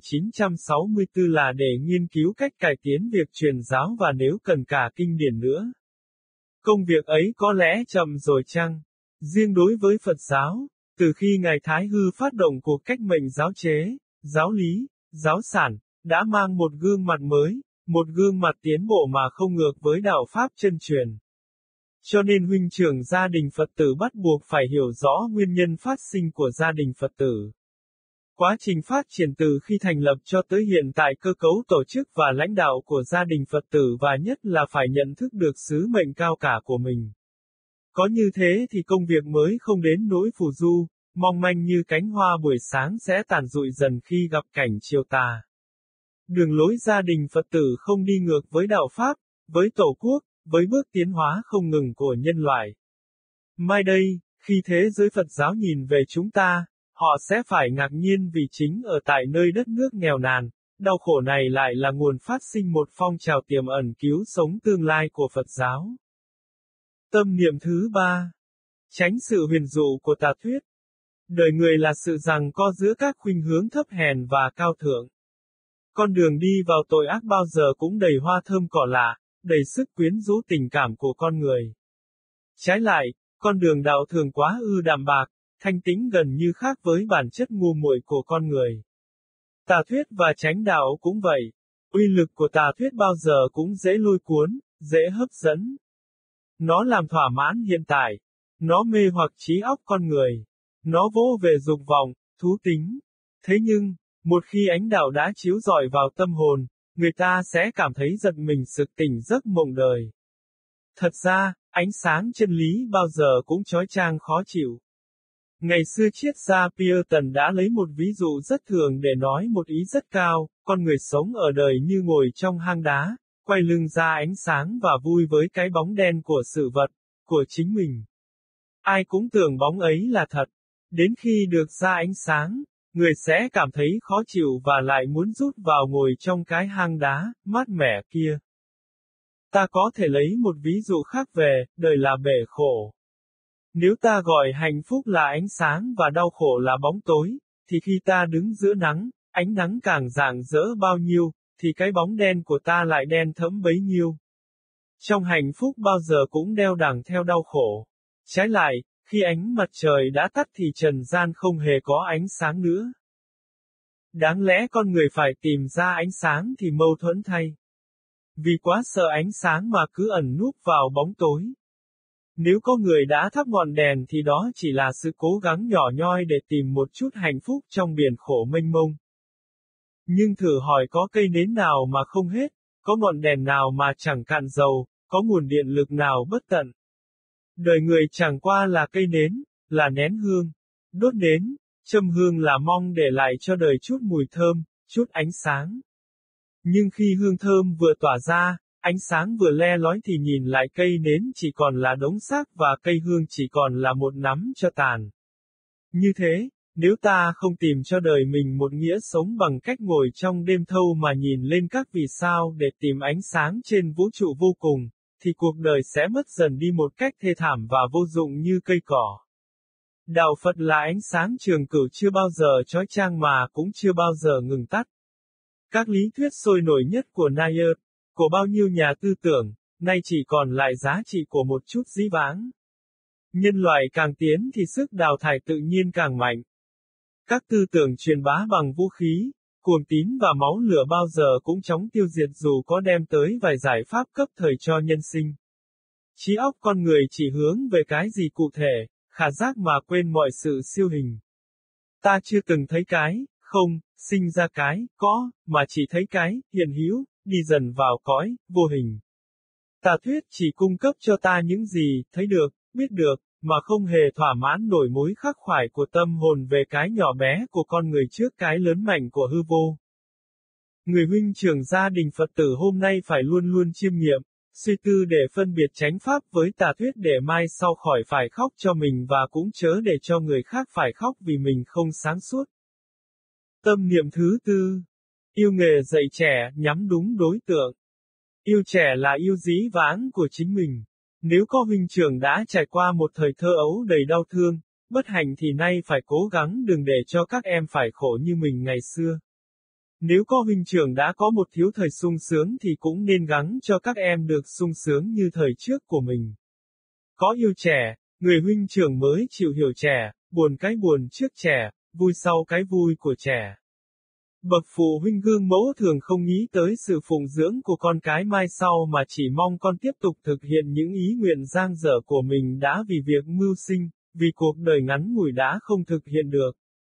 1964 là để nghiên cứu cách cải tiến việc truyền giáo và nếu cần cả kinh điển nữa. Công việc ấy có lẽ chậm rồi chăng? Riêng đối với Phật giáo, từ khi Ngài Thái Hư phát động cuộc cách mệnh giáo chế, giáo lý, giáo sản, đã mang một gương mặt mới, một gương mặt tiến bộ mà không ngược với đạo Pháp chân truyền. Cho nên huynh trưởng gia đình Phật tử bắt buộc phải hiểu rõ nguyên nhân phát sinh của gia đình Phật tử. Quá trình phát triển từ khi thành lập cho tới hiện tại cơ cấu tổ chức và lãnh đạo của gia đình Phật tử và nhất là phải nhận thức được sứ mệnh cao cả của mình. Có như thế thì công việc mới không đến nỗi phù du, mong manh như cánh hoa buổi sáng sẽ tàn rụi dần khi gặp cảnh chiều tà. Đường lối gia đình Phật tử không đi ngược với đạo Pháp, với Tổ quốc, với bước tiến hóa không ngừng của nhân loại. Mai đây, khi thế giới Phật giáo nhìn về chúng ta, họ sẽ phải ngạc nhiên vì chính ở tại nơi đất nước nghèo nàn, đau khổ này lại là nguồn phát sinh một phong trào tiềm ẩn cứu sống tương lai của Phật giáo. Tâm niệm thứ 3. Tránh sự huyền dụ của tà thuyết. Đời người là sự giằng co giữa các khuynh hướng thấp hèn và cao thượng. Con đường đi vào tội ác bao giờ cũng đầy hoa thơm cỏ lạ, đầy sức quyến rũ tình cảm của con người. Trái lại, con đường đạo thường quá đạm bạc, thanh tĩnh gần như khác với bản chất ngu muội của con người. Tà thuyết và chánh đạo cũng vậy. Uy lực của tà thuyết bao giờ cũng dễ lôi cuốn, dễ hấp dẫn. Nó làm thỏa mãn hiện tại. Nó mê hoặc trí óc con người. Nó vỗ về dục vọng, thú tính. Thế nhưng, một khi ánh đạo đã chiếu rọi vào tâm hồn, người ta sẽ cảm thấy giật mình sực tỉnh giấc mộng đời. Thật ra, ánh sáng chân lý bao giờ cũng chói chang khó chịu. Ngày xưa triết gia Puritan đã lấy một ví dụ rất thường để nói một ý rất cao, con người sống ở đời như ngồi trong hang đá, quay lưng ra ánh sáng và vui với cái bóng đen của sự vật, của chính mình. Ai cũng tưởng bóng ấy là thật. Đến khi được ra ánh sáng, người sẽ cảm thấy khó chịu và lại muốn rút vào ngồi trong cái hang đá, mát mẻ kia. Ta có thể lấy một ví dụ khác về, đời là bể khổ. Nếu ta gọi hạnh phúc là ánh sáng và đau khổ là bóng tối, thì khi ta đứng giữa nắng, ánh nắng càng rạng rỡ bao nhiêu, thì cái bóng đen của ta lại đen thẫm bấy nhiêu. Trong hạnh phúc bao giờ cũng đeo đẳng theo đau khổ. Trái lại, khi ánh mặt trời đã tắt thì trần gian không hề có ánh sáng nữa. Đáng lẽ con người phải tìm ra ánh sáng thì mâu thuẫn thay. Vì quá sợ ánh sáng mà cứ ẩn núp vào bóng tối. Nếu có người đã thắp ngọn đèn thì đó chỉ là sự cố gắng nhỏ nhoi để tìm một chút hạnh phúc trong biển khổ mênh mông. Nhưng thử hỏi có cây nến nào mà không hết, có ngọn đèn nào mà chẳng cạn dầu, có nguồn điện lực nào bất tận. Đời người chẳng qua là cây nến, là nén hương. Đốt nến, châm hương là mong để lại cho đời chút mùi thơm, chút ánh sáng. Nhưng khi hương thơm vừa tỏa ra, ánh sáng vừa le lói thì nhìn lại cây nến chỉ còn là đống xác và cây hương chỉ còn là một nắm cho tàn. Như thế, nếu ta không tìm cho đời mình một nghĩa sống bằng cách ngồi trong đêm thâu mà nhìn lên các vì sao để tìm ánh sáng trên vũ trụ vô cùng, thì cuộc đời sẽ mất dần đi một cách thê thảm và vô dụng như cây cỏ. Đạo Phật là ánh sáng trường cửu chưa bao giờ chói chang mà cũng chưa bao giờ ngừng tắt. Các lý thuyết sôi nổi nhất của Nayar, của bao nhiêu nhà tư tưởng, nay chỉ còn lại giá trị của một chút dĩ vãng. Nhân loại càng tiến thì sức đào thải tự nhiên càng mạnh. Các tư tưởng truyền bá bằng vũ khí, cuồng tín và máu lửa bao giờ cũng chóng tiêu diệt dù có đem tới vài giải pháp cấp thời cho nhân sinh. Trí óc con người chỉ hướng về cái gì cụ thể, khả giác mà quên mọi sự siêu hình. Ta chưa từng thấy cái, không, sinh ra cái, có, mà chỉ thấy cái, hiện hữu, đi dần vào cõi, vô hình. Tà thuyết chỉ cung cấp cho ta những gì, thấy được, biết được, mà không hề thỏa mãn nổi mối khắc khoải của tâm hồn về cái nhỏ bé của con người trước cái lớn mạnh của hư vô. Người huynh trưởng gia đình Phật tử hôm nay phải luôn luôn chiêm nghiệm, suy tư để phân biệt chánh pháp với tà thuyết để mai sau khỏi phải khóc cho mình và cũng chớ để cho người khác phải khóc vì mình không sáng suốt. Tâm niệm thứ tư. Yêu nghề dạy trẻ, nhắm đúng đối tượng. Yêu trẻ là yêu dĩ vãng của chính mình. Nếu có huynh trưởng đã trải qua một thời thơ ấu đầy đau thương, bất hạnh thì nay phải cố gắng đừng để cho các em phải khổ như mình ngày xưa. Nếu có huynh trưởng đã có một thiếu thời sung sướng thì cũng nên gắng cho các em được sung sướng như thời trước của mình. Có yêu trẻ, người huynh trưởng mới chịu hiểu trẻ, buồn cái buồn trước trẻ, vui sau cái vui của trẻ. Bậc phụ huynh gương mẫu thường không nghĩ tới sự phụng dưỡng của con cái mai sau mà chỉ mong con tiếp tục thực hiện những ý nguyện dang dở của mình đã vì việc mưu sinh, vì cuộc đời ngắn ngủi đã không thực hiện được.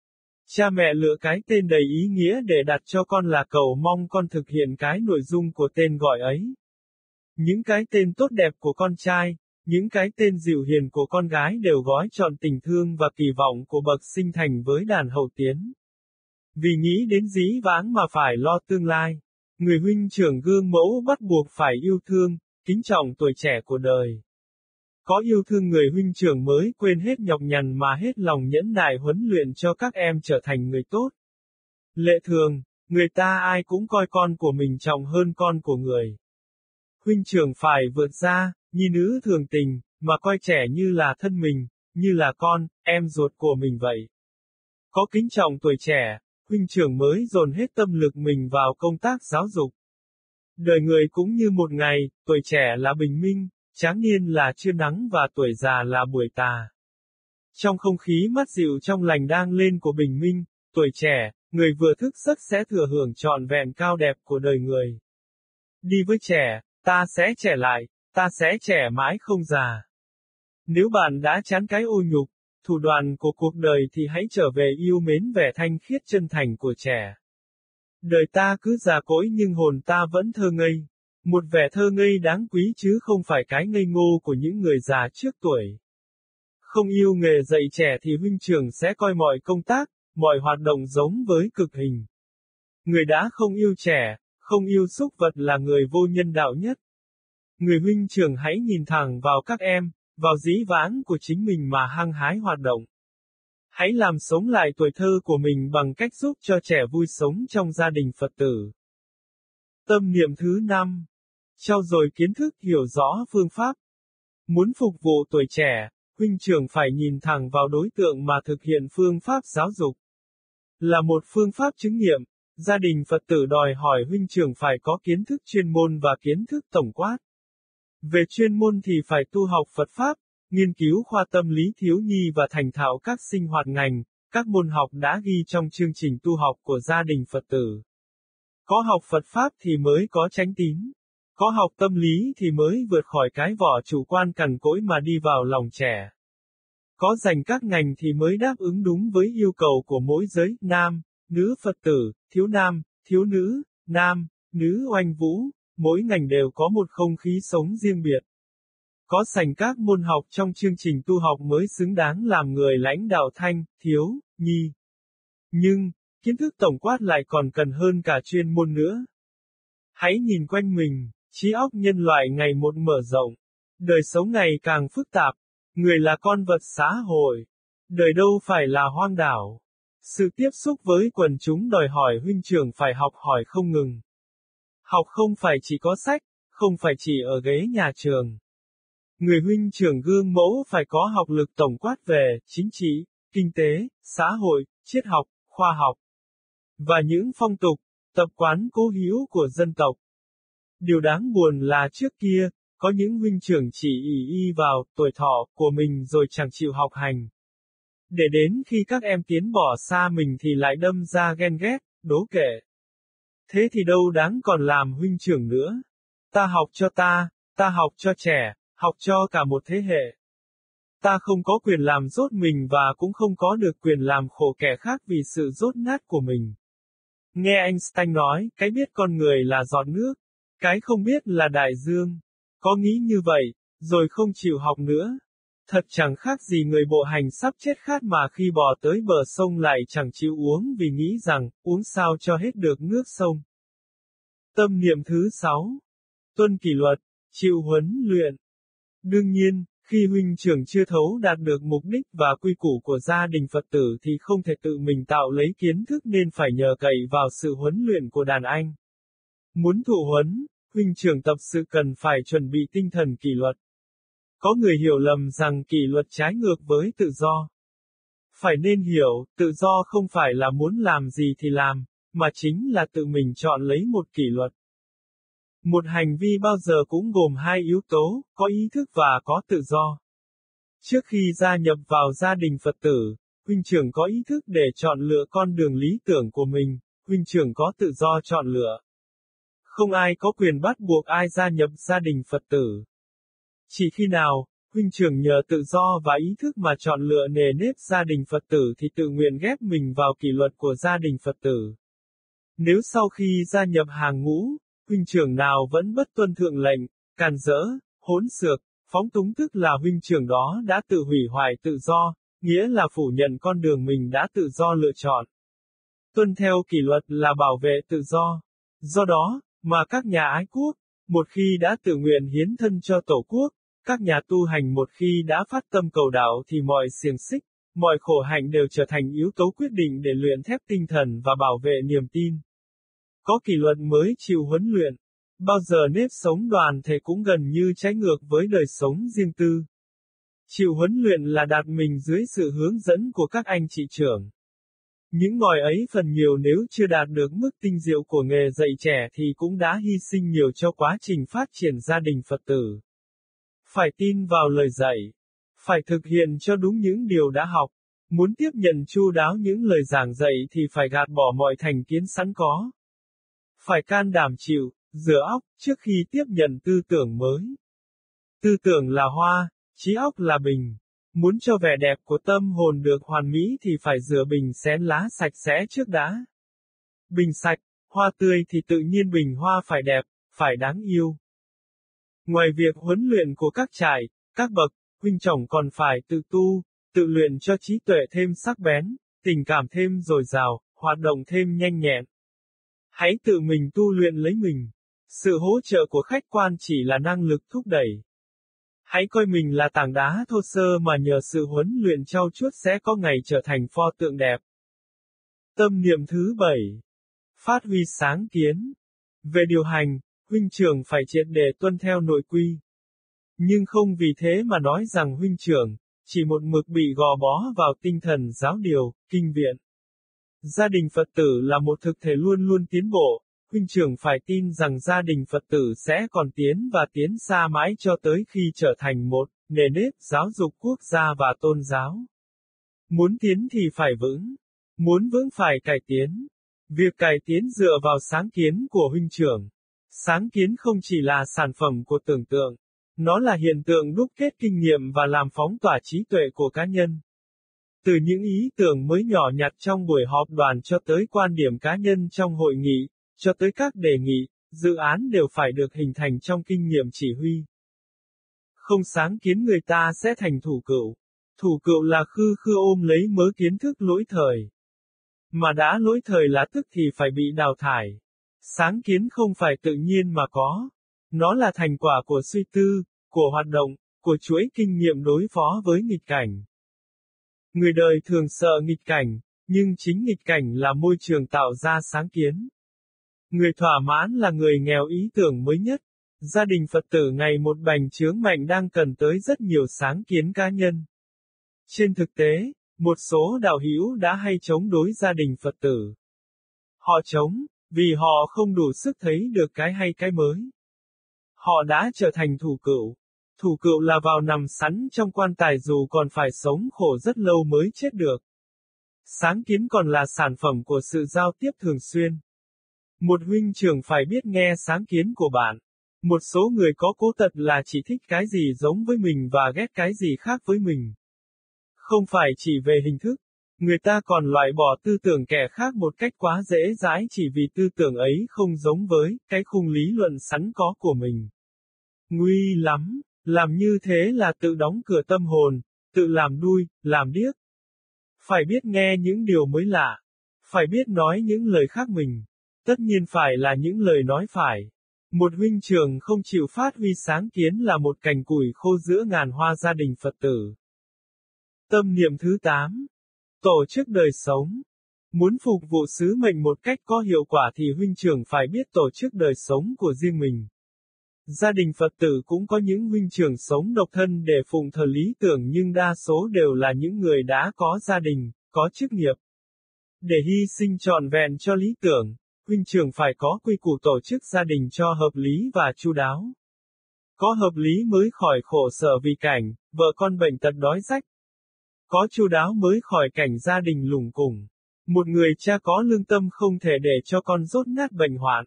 Cha mẹ lựa cái tên đầy ý nghĩa để đặt cho con là cầu mong con thực hiện cái nội dung của tên gọi ấy. Những cái tên tốt đẹp của con trai, những cái tên dịu hiền của con gái đều gói trọn tình thương và kỳ vọng của bậc sinh thành với đàn hậu tiến. Vì nghĩ đến dĩ vãng mà phải lo tương lai, người huynh trưởng gương mẫu bắt buộc phải yêu thương, kính trọng tuổi trẻ của đời. Có yêu thương người huynh trưởng mới quên hết nhọc nhằn mà hết lòng nhẫn nại huấn luyện cho các em trở thành người tốt. Lệ thường, người ta ai cũng coi con của mình trọng hơn con của người. Huynh trưởng phải vượt ra, nhi nữ thường tình, mà coi trẻ như là thân mình, như là con, em ruột của mình vậy. Có kính trọng tuổi trẻ, huynh trưởng mới dồn hết tâm lực mình vào công tác giáo dục. Đời người cũng như một ngày, tuổi trẻ là bình minh, tráng niên là trưa nắng và tuổi già là buổi tà. Trong không khí mát dịu trong lành đang lên của bình minh, tuổi trẻ, người vừa thức giấc sẽ thừa hưởng trọn vẹn cao đẹp của đời người. Đi với trẻ, ta sẽ trẻ lại, ta sẽ trẻ mãi không già. Nếu bạn đã chán cái ô nhục, thủ đoạn của cuộc đời thì hãy trở về yêu mến vẻ thanh khiết chân thành của trẻ. Đời ta cứ già cỗi nhưng hồn ta vẫn thơ ngây. Một vẻ thơ ngây đáng quý chứ không phải cái ngây ngô của những người già trước tuổi. Không yêu nghề dạy trẻ thì huynh trưởng sẽ coi mọi công tác, mọi hoạt động giống với cực hình. Người đã không yêu trẻ, không yêu súc vật là người vô nhân đạo nhất. Người huynh trưởng hãy nhìn thẳng vào các em, vào dĩ vãng của chính mình mà hăng hái hoạt động. Hãy làm sống lại tuổi thơ của mình bằng cách giúp cho trẻ vui sống trong gia đình Phật tử. Tâm niệm thứ 5. Trau dồi kiến thức hiểu rõ phương pháp. Muốn phục vụ tuổi trẻ, huynh trưởng phải nhìn thẳng vào đối tượng mà thực hiện phương pháp giáo dục. Là một phương pháp chứng nghiệm, gia đình Phật tử đòi hỏi huynh trưởng phải có kiến thức chuyên môn và kiến thức tổng quát. Về chuyên môn thì phải tu học Phật Pháp, nghiên cứu khoa tâm lý thiếu nhi và thành thạo các sinh hoạt ngành, các môn học đã ghi trong chương trình tu học của gia đình Phật tử. Có học Phật Pháp thì mới có chánh tín. Có học tâm lý thì mới vượt khỏi cái vỏ chủ quan cằn cỗi mà đi vào lòng trẻ. Có dành các ngành thì mới đáp ứng đúng với yêu cầu của mỗi giới, nam, nữ Phật tử, thiếu nam, thiếu nữ, nam, nữ oanh vũ, mỗi ngành đều có một không khí sống riêng biệt. Có sành các môn học trong chương trình tu học mới xứng đáng làm người lãnh đạo thanh, thiếu, nhi. Nhưng, kiến thức tổng quát lại còn cần hơn cả chuyên môn nữa. Hãy nhìn quanh mình, trí óc nhân loại ngày một mở rộng. Đời sống ngày càng phức tạp. Người là con vật xã hội. Đời đâu phải là hoang đảo. Sự tiếp xúc với quần chúng đòi hỏi huynh trưởng phải học hỏi không ngừng. Học không phải chỉ có sách, không phải chỉ ở ghế nhà trường. Người huynh trưởng gương mẫu phải có học lực tổng quát về chính trị, kinh tế, xã hội, triết học, khoa học. Và những phong tục, tập quán cố hữu của dân tộc. Điều đáng buồn là trước kia, có những huynh trưởng chỉ ỷ y vào tuổi thọ của mình rồi chẳng chịu học hành. Để đến khi các em tiến bỏ xa mình thì lại đâm ra ghen ghét, đố kỵ. Thế thì đâu đáng còn làm huynh trưởng nữa. Ta học cho ta học cho trẻ, học cho cả một thế hệ. Ta không có quyền làm dốt mình và cũng không có được quyền làm khổ kẻ khác vì sự dốt nát của mình. Nghe Einstein nói, cái biết con người là giọt nước, cái không biết là đại dương. Có nghĩ như vậy, rồi không chịu học nữa. Thật chẳng khác gì người bộ hành sắp chết khát mà khi bò tới bờ sông lại chẳng chịu uống vì nghĩ rằng, uống sao cho hết được nước sông. Tâm niệm thứ 6. Tuân kỷ luật, chịu huấn luyện. Đương nhiên, khi huynh trưởng chưa thấu đạt được mục đích và quy củ của gia đình Phật tử thì không thể tự mình tạo lấy kiến thức nên phải nhờ cậy vào sự huấn luyện của đàn anh. Muốn thụ huấn, huynh trưởng tập sự cần phải chuẩn bị tinh thần kỷ luật. Có người hiểu lầm rằng kỷ luật trái ngược với tự do. Phải nên hiểu, tự do không phải là muốn làm gì thì làm, mà chính là tự mình chọn lấy một kỷ luật. Một hành vi bao giờ cũng gồm hai yếu tố, có ý thức và có tự do. Trước khi gia nhập vào gia đình Phật tử, huynh trưởng có ý thức để chọn lựa con đường lý tưởng của mình, huynh trưởng có tự do chọn lựa. Không ai có quyền bắt buộc ai gia nhập gia đình Phật tử. Chỉ khi nào, huynh trưởng nhờ tự do và ý thức mà chọn lựa nề nếp gia đình Phật tử thì tự nguyện ghép mình vào kỷ luật của gia đình Phật tử. Nếu sau khi gia nhập hàng ngũ, huynh trưởng nào vẫn bất tuân thượng lệnh, càn rỡ, hỗn xược, phóng túng tức là huynh trưởng đó đã tự hủy hoại tự do, nghĩa là phủ nhận con đường mình đã tự do lựa chọn. Tuân theo kỷ luật là bảo vệ tự do. Do đó, mà các nhà ái quốc, một khi đã tự nguyện hiến thân cho Tổ quốc, các nhà tu hành một khi đã phát tâm cầu đạo thì mọi xiềng xích, mọi khổ hạnh đều trở thành yếu tố quyết định để luyện thép tinh thần và bảo vệ niềm tin. Có kỷ luật mới chịu huấn luyện. Bao giờ nếp sống đoàn thể cũng gần như trái ngược với đời sống riêng tư. Chịu huấn luyện là đặt mình dưới sự hướng dẫn của các anh chị trưởng. Những ngòi ấy phần nhiều nếu chưa đạt được mức tinh diệu của nghề dạy trẻ thì cũng đã hy sinh nhiều cho quá trình phát triển gia đình Phật tử. Phải tin vào lời dạy. Phải thực hiện cho đúng những điều đã học. Muốn tiếp nhận chu đáo những lời giảng dạy thì phải gạt bỏ mọi thành kiến sẵn có. Phải can đảm chịu, rửa óc, trước khi tiếp nhận tư tưởng mới. Tư tưởng là hoa, trí óc là bình. Muốn cho vẻ đẹp của tâm hồn được hoàn mỹ thì phải rửa bình xén lá sạch sẽ trước đã. Bình sạch, hoa tươi thì tự nhiên bình hoa phải đẹp, phải đáng yêu. Ngoài việc huấn luyện của các trại, các bậc, huynh trưởng còn phải tự tu, tự luyện cho trí tuệ thêm sắc bén, tình cảm thêm dồi dào, hoạt động thêm nhanh nhẹn. Hãy tự mình tu luyện lấy mình. Sự hỗ trợ của khách quan chỉ là năng lực thúc đẩy. Hãy coi mình là tảng đá thô sơ mà nhờ sự huấn luyện trau chuốt sẽ có ngày trở thành pho tượng đẹp. Tâm niệm thứ 7. Phát huy sáng kiến. Về điều hành, huynh trưởng phải triệt để tuân theo nội quy. Nhưng không vì thế mà nói rằng huynh trưởng, chỉ một mực bị gò bó vào tinh thần giáo điều, kinh viện. Gia đình Phật tử là một thực thể luôn luôn tiến bộ, huynh trưởng phải tin rằng gia đình Phật tử sẽ còn tiến và tiến xa mãi cho tới khi trở thành một nề nếp giáo dục quốc gia và tôn giáo. Muốn tiến thì phải vững, muốn vững phải cải tiến. Việc cải tiến dựa vào sáng kiến của huynh trưởng. Sáng kiến không chỉ là sản phẩm của tưởng tượng, nó là hiện tượng đúc kết kinh nghiệm và làm phóng tỏa trí tuệ của cá nhân. Từ những ý tưởng mới nhỏ nhặt trong buổi họp đoàn cho tới quan điểm cá nhân trong hội nghị, cho tới các đề nghị, dự án đều phải được hình thành trong kinh nghiệm chỉ huy. Không sáng kiến người ta sẽ thành thủ cựu. Thủ cựu là khư khư ôm lấy mớ kiến thức lỗi thời. Mà đã lỗi thời là tức thì phải bị đào thải. Sáng kiến không phải tự nhiên mà có. Nó là thành quả của suy tư, của hoạt động, của chuỗi kinh nghiệm đối phó với nghịch cảnh. Người đời thường sợ nghịch cảnh, nhưng chính nghịch cảnh là môi trường tạo ra sáng kiến. Người thỏa mãn là người nghèo ý tưởng mới nhất. Gia đình Phật tử ngày một bành trướng mạnh đang cần tới rất nhiều sáng kiến cá nhân. Trên thực tế, một số đạo hữu đã hay chống đối gia đình Phật tử. Họ chống, vì họ không đủ sức thấy được cái hay cái mới. Họ đã trở thành thủ cựu. Thủ cựu là vào nằm sẵn trong quan tài dù còn phải sống khổ rất lâu mới chết được. Sáng kiến còn là sản phẩm của sự giao tiếp thường xuyên. Một huynh trưởng phải biết nghe sáng kiến của bạn. Một số người có cố tật là chỉ thích cái gì giống với mình và ghét cái gì khác với mình. Không phải chỉ về hình thức, Người ta còn loại bỏ tư tưởng kẻ khác một cách quá dễ dãi chỉ vì tư tưởng ấy không giống với cái khung lý luận sẵn có của mình. Nguy lắm, làm như thế là tự đóng cửa tâm hồn, tự làm đuôi, làm điếc. Phải biết nghe những điều mới lạ, phải biết nói những lời khác mình, tất nhiên phải là những lời nói phải. Một huynh trưởng không chịu phát huy sáng kiến là một cành củi khô giữa ngàn hoa gia đình Phật tử. Tâm niệm thứ 8. Tổ chức đời sống. Muốn phục vụ sứ mệnh một cách có hiệu quả thì huynh trưởng phải biết tổ chức đời sống của riêng mình. Gia đình Phật tử cũng có những huynh trưởng sống độc thân để phụng thờ lý tưởng nhưng đa số đều là những người đã có gia đình, có chức nghiệp. Để hy sinh trọn vẹn cho lý tưởng, huynh trưởng phải có quy củ tổ chức gia đình cho hợp lý và chu đáo. Có hợp lý mới khỏi khổ sở vì cảnh, vợ con bệnh tật đói rách. Có chu đáo mới khỏi cảnh gia đình lủng củng. Một người cha có lương tâm không thể để cho con dốt nát bệnh hoạn.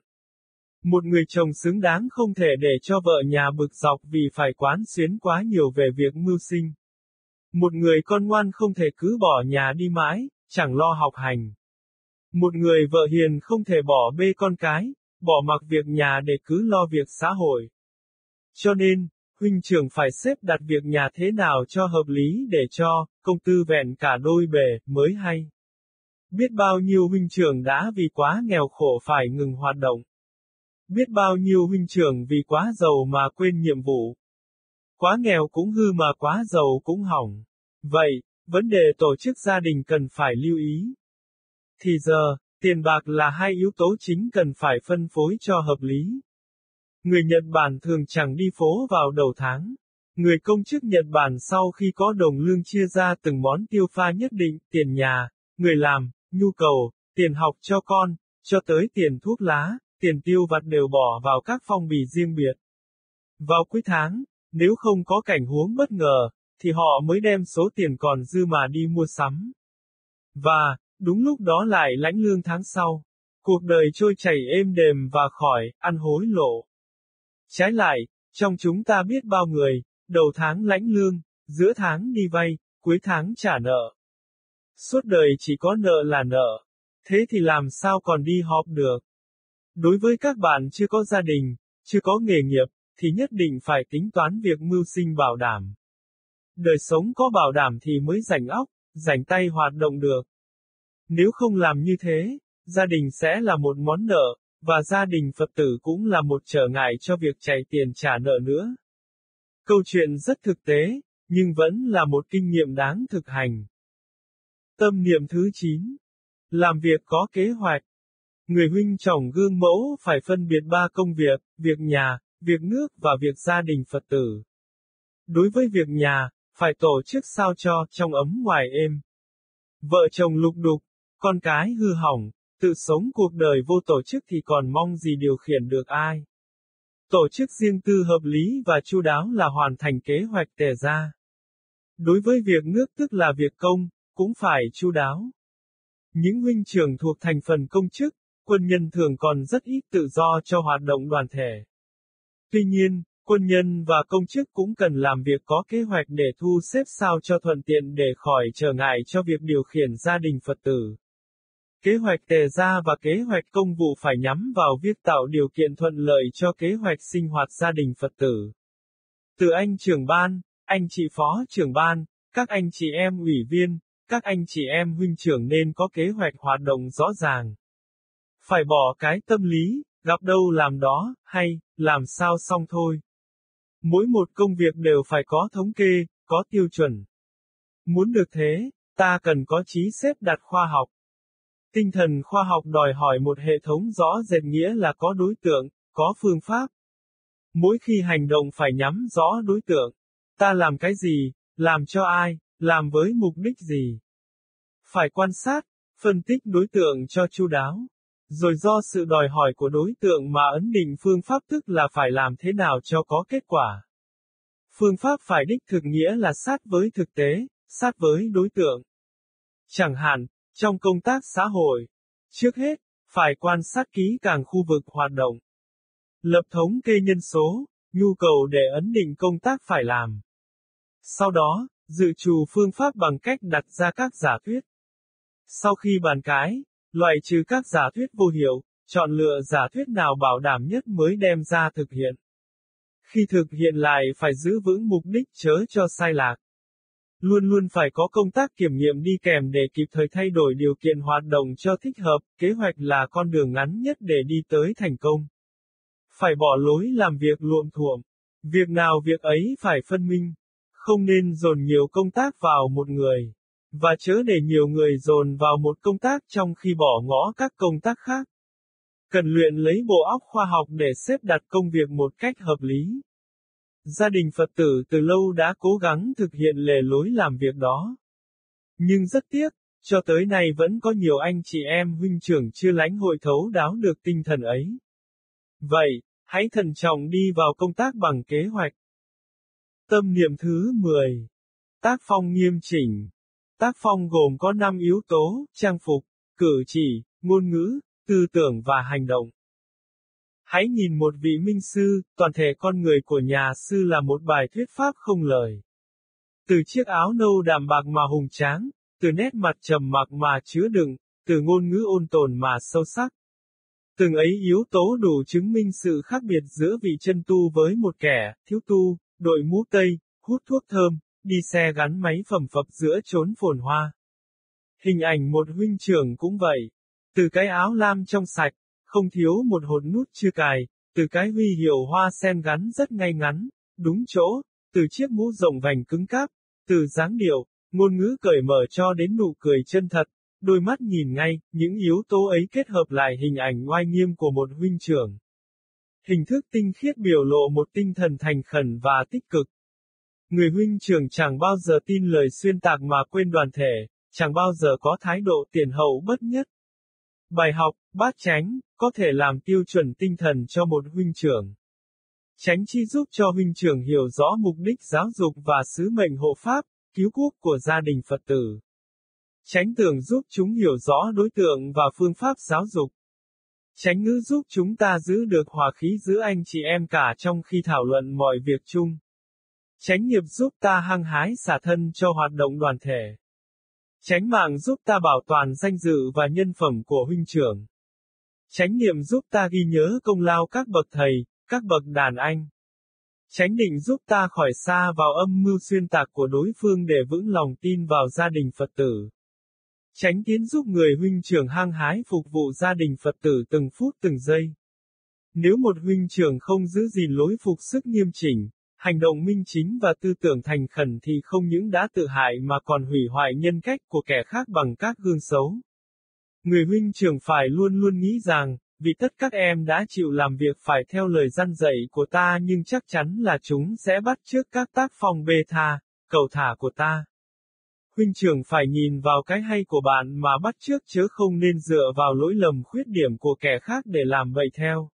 Một người chồng xứng đáng không thể để cho vợ nhà bực dọc vì phải quán xuyến quá nhiều về việc mưu sinh. Một người con ngoan không thể cứ bỏ nhà đi mãi, chẳng lo học hành. Một người vợ hiền không thể bỏ bê con cái, bỏ mặc việc nhà để cứ lo việc xã hội. Cho nên, huynh trưởng phải xếp đặt việc nhà thế nào cho hợp lý để cho công tư vẹn cả đôi bề mới hay. Biết bao nhiêu huynh trưởng đã vì quá nghèo khổ phải ngừng hoạt động. Biết bao nhiêu huynh trưởng vì quá giàu mà quên nhiệm vụ. Quá nghèo cũng hư mà quá giàu cũng hỏng. Vậy, vấn đề tổ chức gia đình cần phải lưu ý. Thì giờ, tiền bạc là hai yếu tố chính cần phải phân phối cho hợp lý. Người Nhật Bản thường chẳng đi phố vào đầu tháng. Người công chức Nhật Bản sau khi có đồng lương chia ra từng món tiêu pha nhất định, tiền nhà, người làm, nhu cầu, tiền học cho con, cho tới tiền thuốc lá, tiền tiêu vặt đều bỏ vào các phong bì riêng biệt. Vào cuối tháng, nếu không có cảnh huống bất ngờ, thì họ mới đem số tiền còn dư mà đi mua sắm. Và, đúng lúc đó lại lãnh lương tháng sau. Cuộc đời trôi chảy êm đềm và khỏi ăn hối lộ. Trái lại, trong chúng ta biết bao người, đầu tháng lãnh lương, giữa tháng đi vay, cuối tháng trả nợ. Suốt đời chỉ có nợ là nợ. Thế thì làm sao còn đi họp được? Đối với các bạn chưa có gia đình, chưa có nghề nghiệp, thì nhất định phải tính toán việc mưu sinh bảo đảm. Đời sống có bảo đảm thì mới rảnh óc, rảnh tay hoạt động được. Nếu không làm như thế, gia đình sẽ là một món nợ, và gia đình Phật tử cũng là một trở ngại cho việc chạy tiền trả nợ nữa. Câu chuyện rất thực tế, nhưng vẫn là một kinh nghiệm đáng thực hành. Tâm niệm thứ 9. Làm việc có kế hoạch. Người huynh chồng gương mẫu phải phân biệt 3 công việc nhà, việc nước và việc gia đình Phật tử. Đối với việc nhà, phải tổ chức sao cho trong ấm ngoài êm. Vợ chồng lục đục, con cái hư hỏng, tự sống cuộc đời vô tổ chức thì còn mong gì điều khiển được ai. Tổ chức riêng tư hợp lý và chu đáo là hoàn thành kế hoạch đề ra. Đối với việc nước tức là việc công, cũng phải chu đáo. Những huynh trưởng thuộc thành phần công chức, quân nhân thường còn rất ít tự do cho hoạt động đoàn thể. Tuy nhiên, quân nhân và công chức cũng cần làm việc có kế hoạch để thu xếp sao cho thuận tiện để khỏi trở ngại cho việc điều khiển gia đình Phật tử. Kế hoạch đề ra và kế hoạch công vụ phải nhắm vào việc tạo điều kiện thuận lợi cho kế hoạch sinh hoạt gia đình Phật tử. Từ anh trưởng ban, anh chị phó trưởng ban, các anh chị em ủy viên, các anh chị em huynh trưởng nên có kế hoạch hoạt động rõ ràng. Phải bỏ cái tâm lý, gặp đâu làm đó, hay, làm sao xong thôi. Mỗi một công việc đều phải có thống kê, có tiêu chuẩn. Muốn được thế, ta cần có trí xếp đặt khoa học. Tinh thần khoa học đòi hỏi một hệ thống rõ rệt nghĩa là có đối tượng, có phương pháp. Mỗi khi hành động phải nhắm rõ đối tượng. Ta làm cái gì, làm cho ai, làm với mục đích gì. Phải quan sát, phân tích đối tượng cho chu đáo. Rồi do sự đòi hỏi của đối tượng mà ấn định phương pháp tức là phải làm thế nào cho có kết quả. Phương pháp phải đích thực nghĩa là sát với thực tế, sát với đối tượng. Chẳng hạn, trong công tác xã hội, trước hết, phải quan sát kỹ càng khu vực hoạt động. Lập thống kê nhân số, nhu cầu để ấn định công tác phải làm. Sau đó, dự trù phương pháp bằng cách đặt ra các giả thuyết. Sau khi bàn cãi, loại trừ các giả thuyết vô hiệu, chọn lựa giả thuyết nào bảo đảm nhất mới đem ra thực hiện. Khi thực hiện lại phải giữ vững mục đích chớ cho sai lạc. Luôn luôn phải có công tác kiểm nghiệm đi kèm để kịp thời thay đổi điều kiện hoạt động cho thích hợp, kế hoạch là con đường ngắn nhất để đi tới thành công. Phải bỏ lối làm việc luộm thuộm. Việc nào việc ấy phải phân minh. Không nên dồn nhiều công tác vào một người. Và chớ để nhiều người dồn vào một công tác trong khi bỏ ngỏ các công tác khác. Cần luyện lấy bộ óc khoa học để xếp đặt công việc một cách hợp lý. Gia đình Phật tử từ lâu đã cố gắng thực hiện lề lối làm việc đó. Nhưng rất tiếc, cho tới nay vẫn có nhiều anh chị em huynh trưởng chưa lãnh hội thấu đáo được tinh thần ấy. Vậy, hãy thận trọng đi vào công tác bằng kế hoạch. Tâm niệm thứ 10. Tác phong nghiêm chỉnh. Tác phong gồm có 5 yếu tố: trang phục, cử chỉ, ngôn ngữ, tư tưởng và hành động. Hãy nhìn một vị minh sư, toàn thể con người của nhà sư là một bài thuyết pháp không lời. Từ chiếc áo nâu đạm bạc mà hùng tráng, từ nét mặt trầm mặc mà chứa đựng, từ ngôn ngữ ôn tồn mà sâu sắc. Từng ấy yếu tố đủ chứng minh sự khác biệt giữa vị chân tu với một kẻ thiếu tu, đội mũ tây, hút thuốc thơm, đi xe gắn máy phầm phập giữa chốn phồn hoa. Hình ảnh một huynh trưởng cũng vậy. Từ cái áo lam trong sạch, không thiếu một hột nút chưa cài, từ cái huy hiệu hoa sen gắn rất ngay ngắn, đúng chỗ, từ chiếc mũ rộng vành cứng cáp, từ dáng điệu, ngôn ngữ cởi mở cho đến nụ cười chân thật, đôi mắt nhìn ngay, những yếu tố ấy kết hợp lại hình ảnh oai nghiêm của một huynh trưởng. Hình thức tinh khiết biểu lộ một tinh thần thành khẩn và tích cực. Người huynh trưởng chẳng bao giờ tin lời xuyên tạc mà quên đoàn thể, chẳng bao giờ có thái độ tiền hậu bất nhất. Bài học, bát chánh, có thể làm tiêu chuẩn tinh thần cho một huynh trưởng. Chánh chi giúp cho huynh trưởng hiểu rõ mục đích giáo dục và sứ mệnh hộ pháp, cứu quốc của gia đình Phật tử. Chánh tưởng giúp chúng hiểu rõ đối tượng và phương pháp giáo dục. Chánh ngữ giúp chúng ta giữ được hòa khí giữa anh chị em cả trong khi thảo luận mọi việc chung. Chánh nghiệp giúp ta hăng hái xả thân cho hoạt động đoàn thể. Chánh mạng giúp ta bảo toàn danh dự và nhân phẩm của huynh trưởng. Chánh niệm giúp ta ghi nhớ công lao các bậc thầy, các bậc đàn anh. Chánh định giúp ta khỏi xa vào âm mưu xuyên tạc của đối phương để vững lòng tin vào gia đình Phật tử. Chánh kiến giúp người huynh trưởng hăng hái phục vụ gia đình Phật tử từng phút từng giây. Nếu một huynh trưởng không giữ gìn lối phục sức nghiêm chỉnh, hành động minh chính và tư tưởng thành khẩn thì không những đã tự hại mà còn hủy hoại nhân cách của kẻ khác bằng các gương xấu. Người huynh trưởng phải luôn luôn nghĩ rằng, vì tất các em đã chịu làm việc phải theo lời răn dạy của ta nhưng chắc chắn là chúng sẽ bắt chước các tác phong bê tha, cầu thả của ta. Huynh trưởng phải nhìn vào cái hay của bạn mà bắt chước chớ không nên dựa vào lỗi lầm khuyết điểm của kẻ khác để làm vậy theo.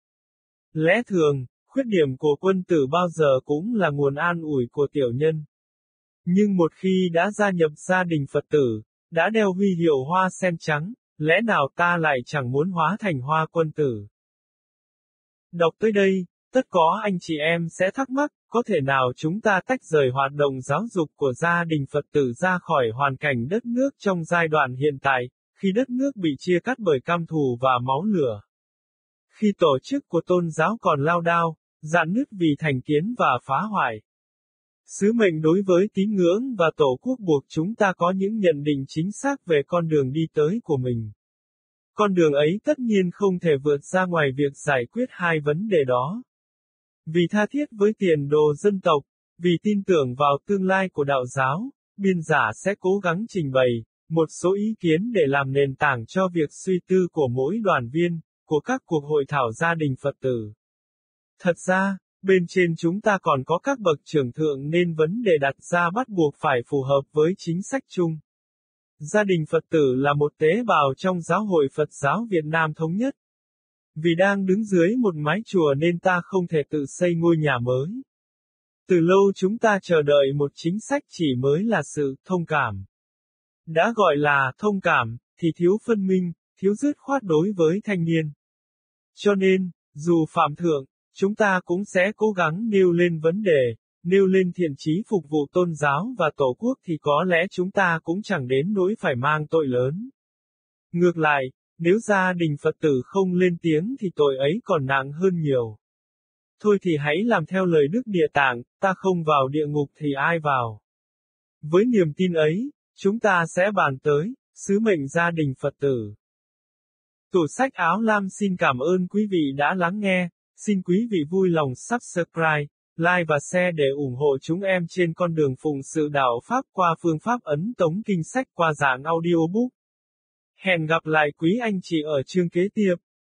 Lẽ thường, khuyết điểm của quân tử bao giờ cũng là nguồn an ủi của tiểu nhân. Nhưng một khi đã gia nhập gia đình Phật tử, đã đeo huy hiệu hoa sen trắng, lẽ nào ta lại chẳng muốn hóa thành hoa quân tử? Đọc tới đây, tất có anh chị em sẽ thắc mắc, có thể nào chúng ta tách rời hoạt động giáo dục của gia đình Phật tử ra khỏi hoàn cảnh đất nước trong giai đoạn hiện tại, khi đất nước bị chia cắt bởi cam thù và máu lửa? Khi tổ chức của tôn giáo còn lao đao, rạn nứt vì thành kiến và phá hoại. Sứ mệnh đối với tín ngưỡng và tổ quốc buộc chúng ta có những nhận định chính xác về con đường đi tới của mình. Con đường ấy tất nhiên không thể vượt ra ngoài việc giải quyết hai vấn đề đó. Vì tha thiết với tiền đồ dân tộc, vì tin tưởng vào tương lai của đạo giáo, biên giả sẽ cố gắng trình bày một số ý kiến để làm nền tảng cho việc suy tư của mỗi đoàn viên, của các cuộc hội thảo gia đình Phật tử. Thật ra, bên trên chúng ta còn có các bậc trưởng thượng nên vấn đề đặt ra bắt buộc phải phù hợp với chính sách chung. Gia đình Phật tử là một tế bào trong Giáo hội Phật giáo Việt Nam thống nhất. Vì đang đứng dưới một mái chùa nên ta không thể tự xây ngôi nhà mới. Từ lâu chúng ta chờ đợi một chính sách chỉ mới là sự thông cảm. Đã gọi là thông cảm, thì thiếu phân minh, thiếu dứt khoát đối với thanh niên. Cho nên, dù phạm thượng, chúng ta cũng sẽ cố gắng nêu lên vấn đề, nêu lên thiện chí phục vụ tôn giáo và tổ quốc thì có lẽ chúng ta cũng chẳng đến nỗi phải mang tội lớn. Ngược lại, nếu gia đình Phật tử không lên tiếng thì tội ấy còn nặng hơn nhiều. Thôi thì hãy làm theo lời Đức Địa Tạng, ta không vào địa ngục thì ai vào. Với niềm tin ấy, chúng ta sẽ bàn tới sứ mệnh gia đình Phật tử. Tủ sách áo lam xin cảm ơn quý vị đã lắng nghe, xin quý vị vui lòng subscribe, like và share để ủng hộ chúng em trên con đường phụng sự đạo Pháp qua phương pháp ấn tống kinh sách qua dạng audiobook. Hẹn gặp lại quý anh chị ở chương kế tiếp.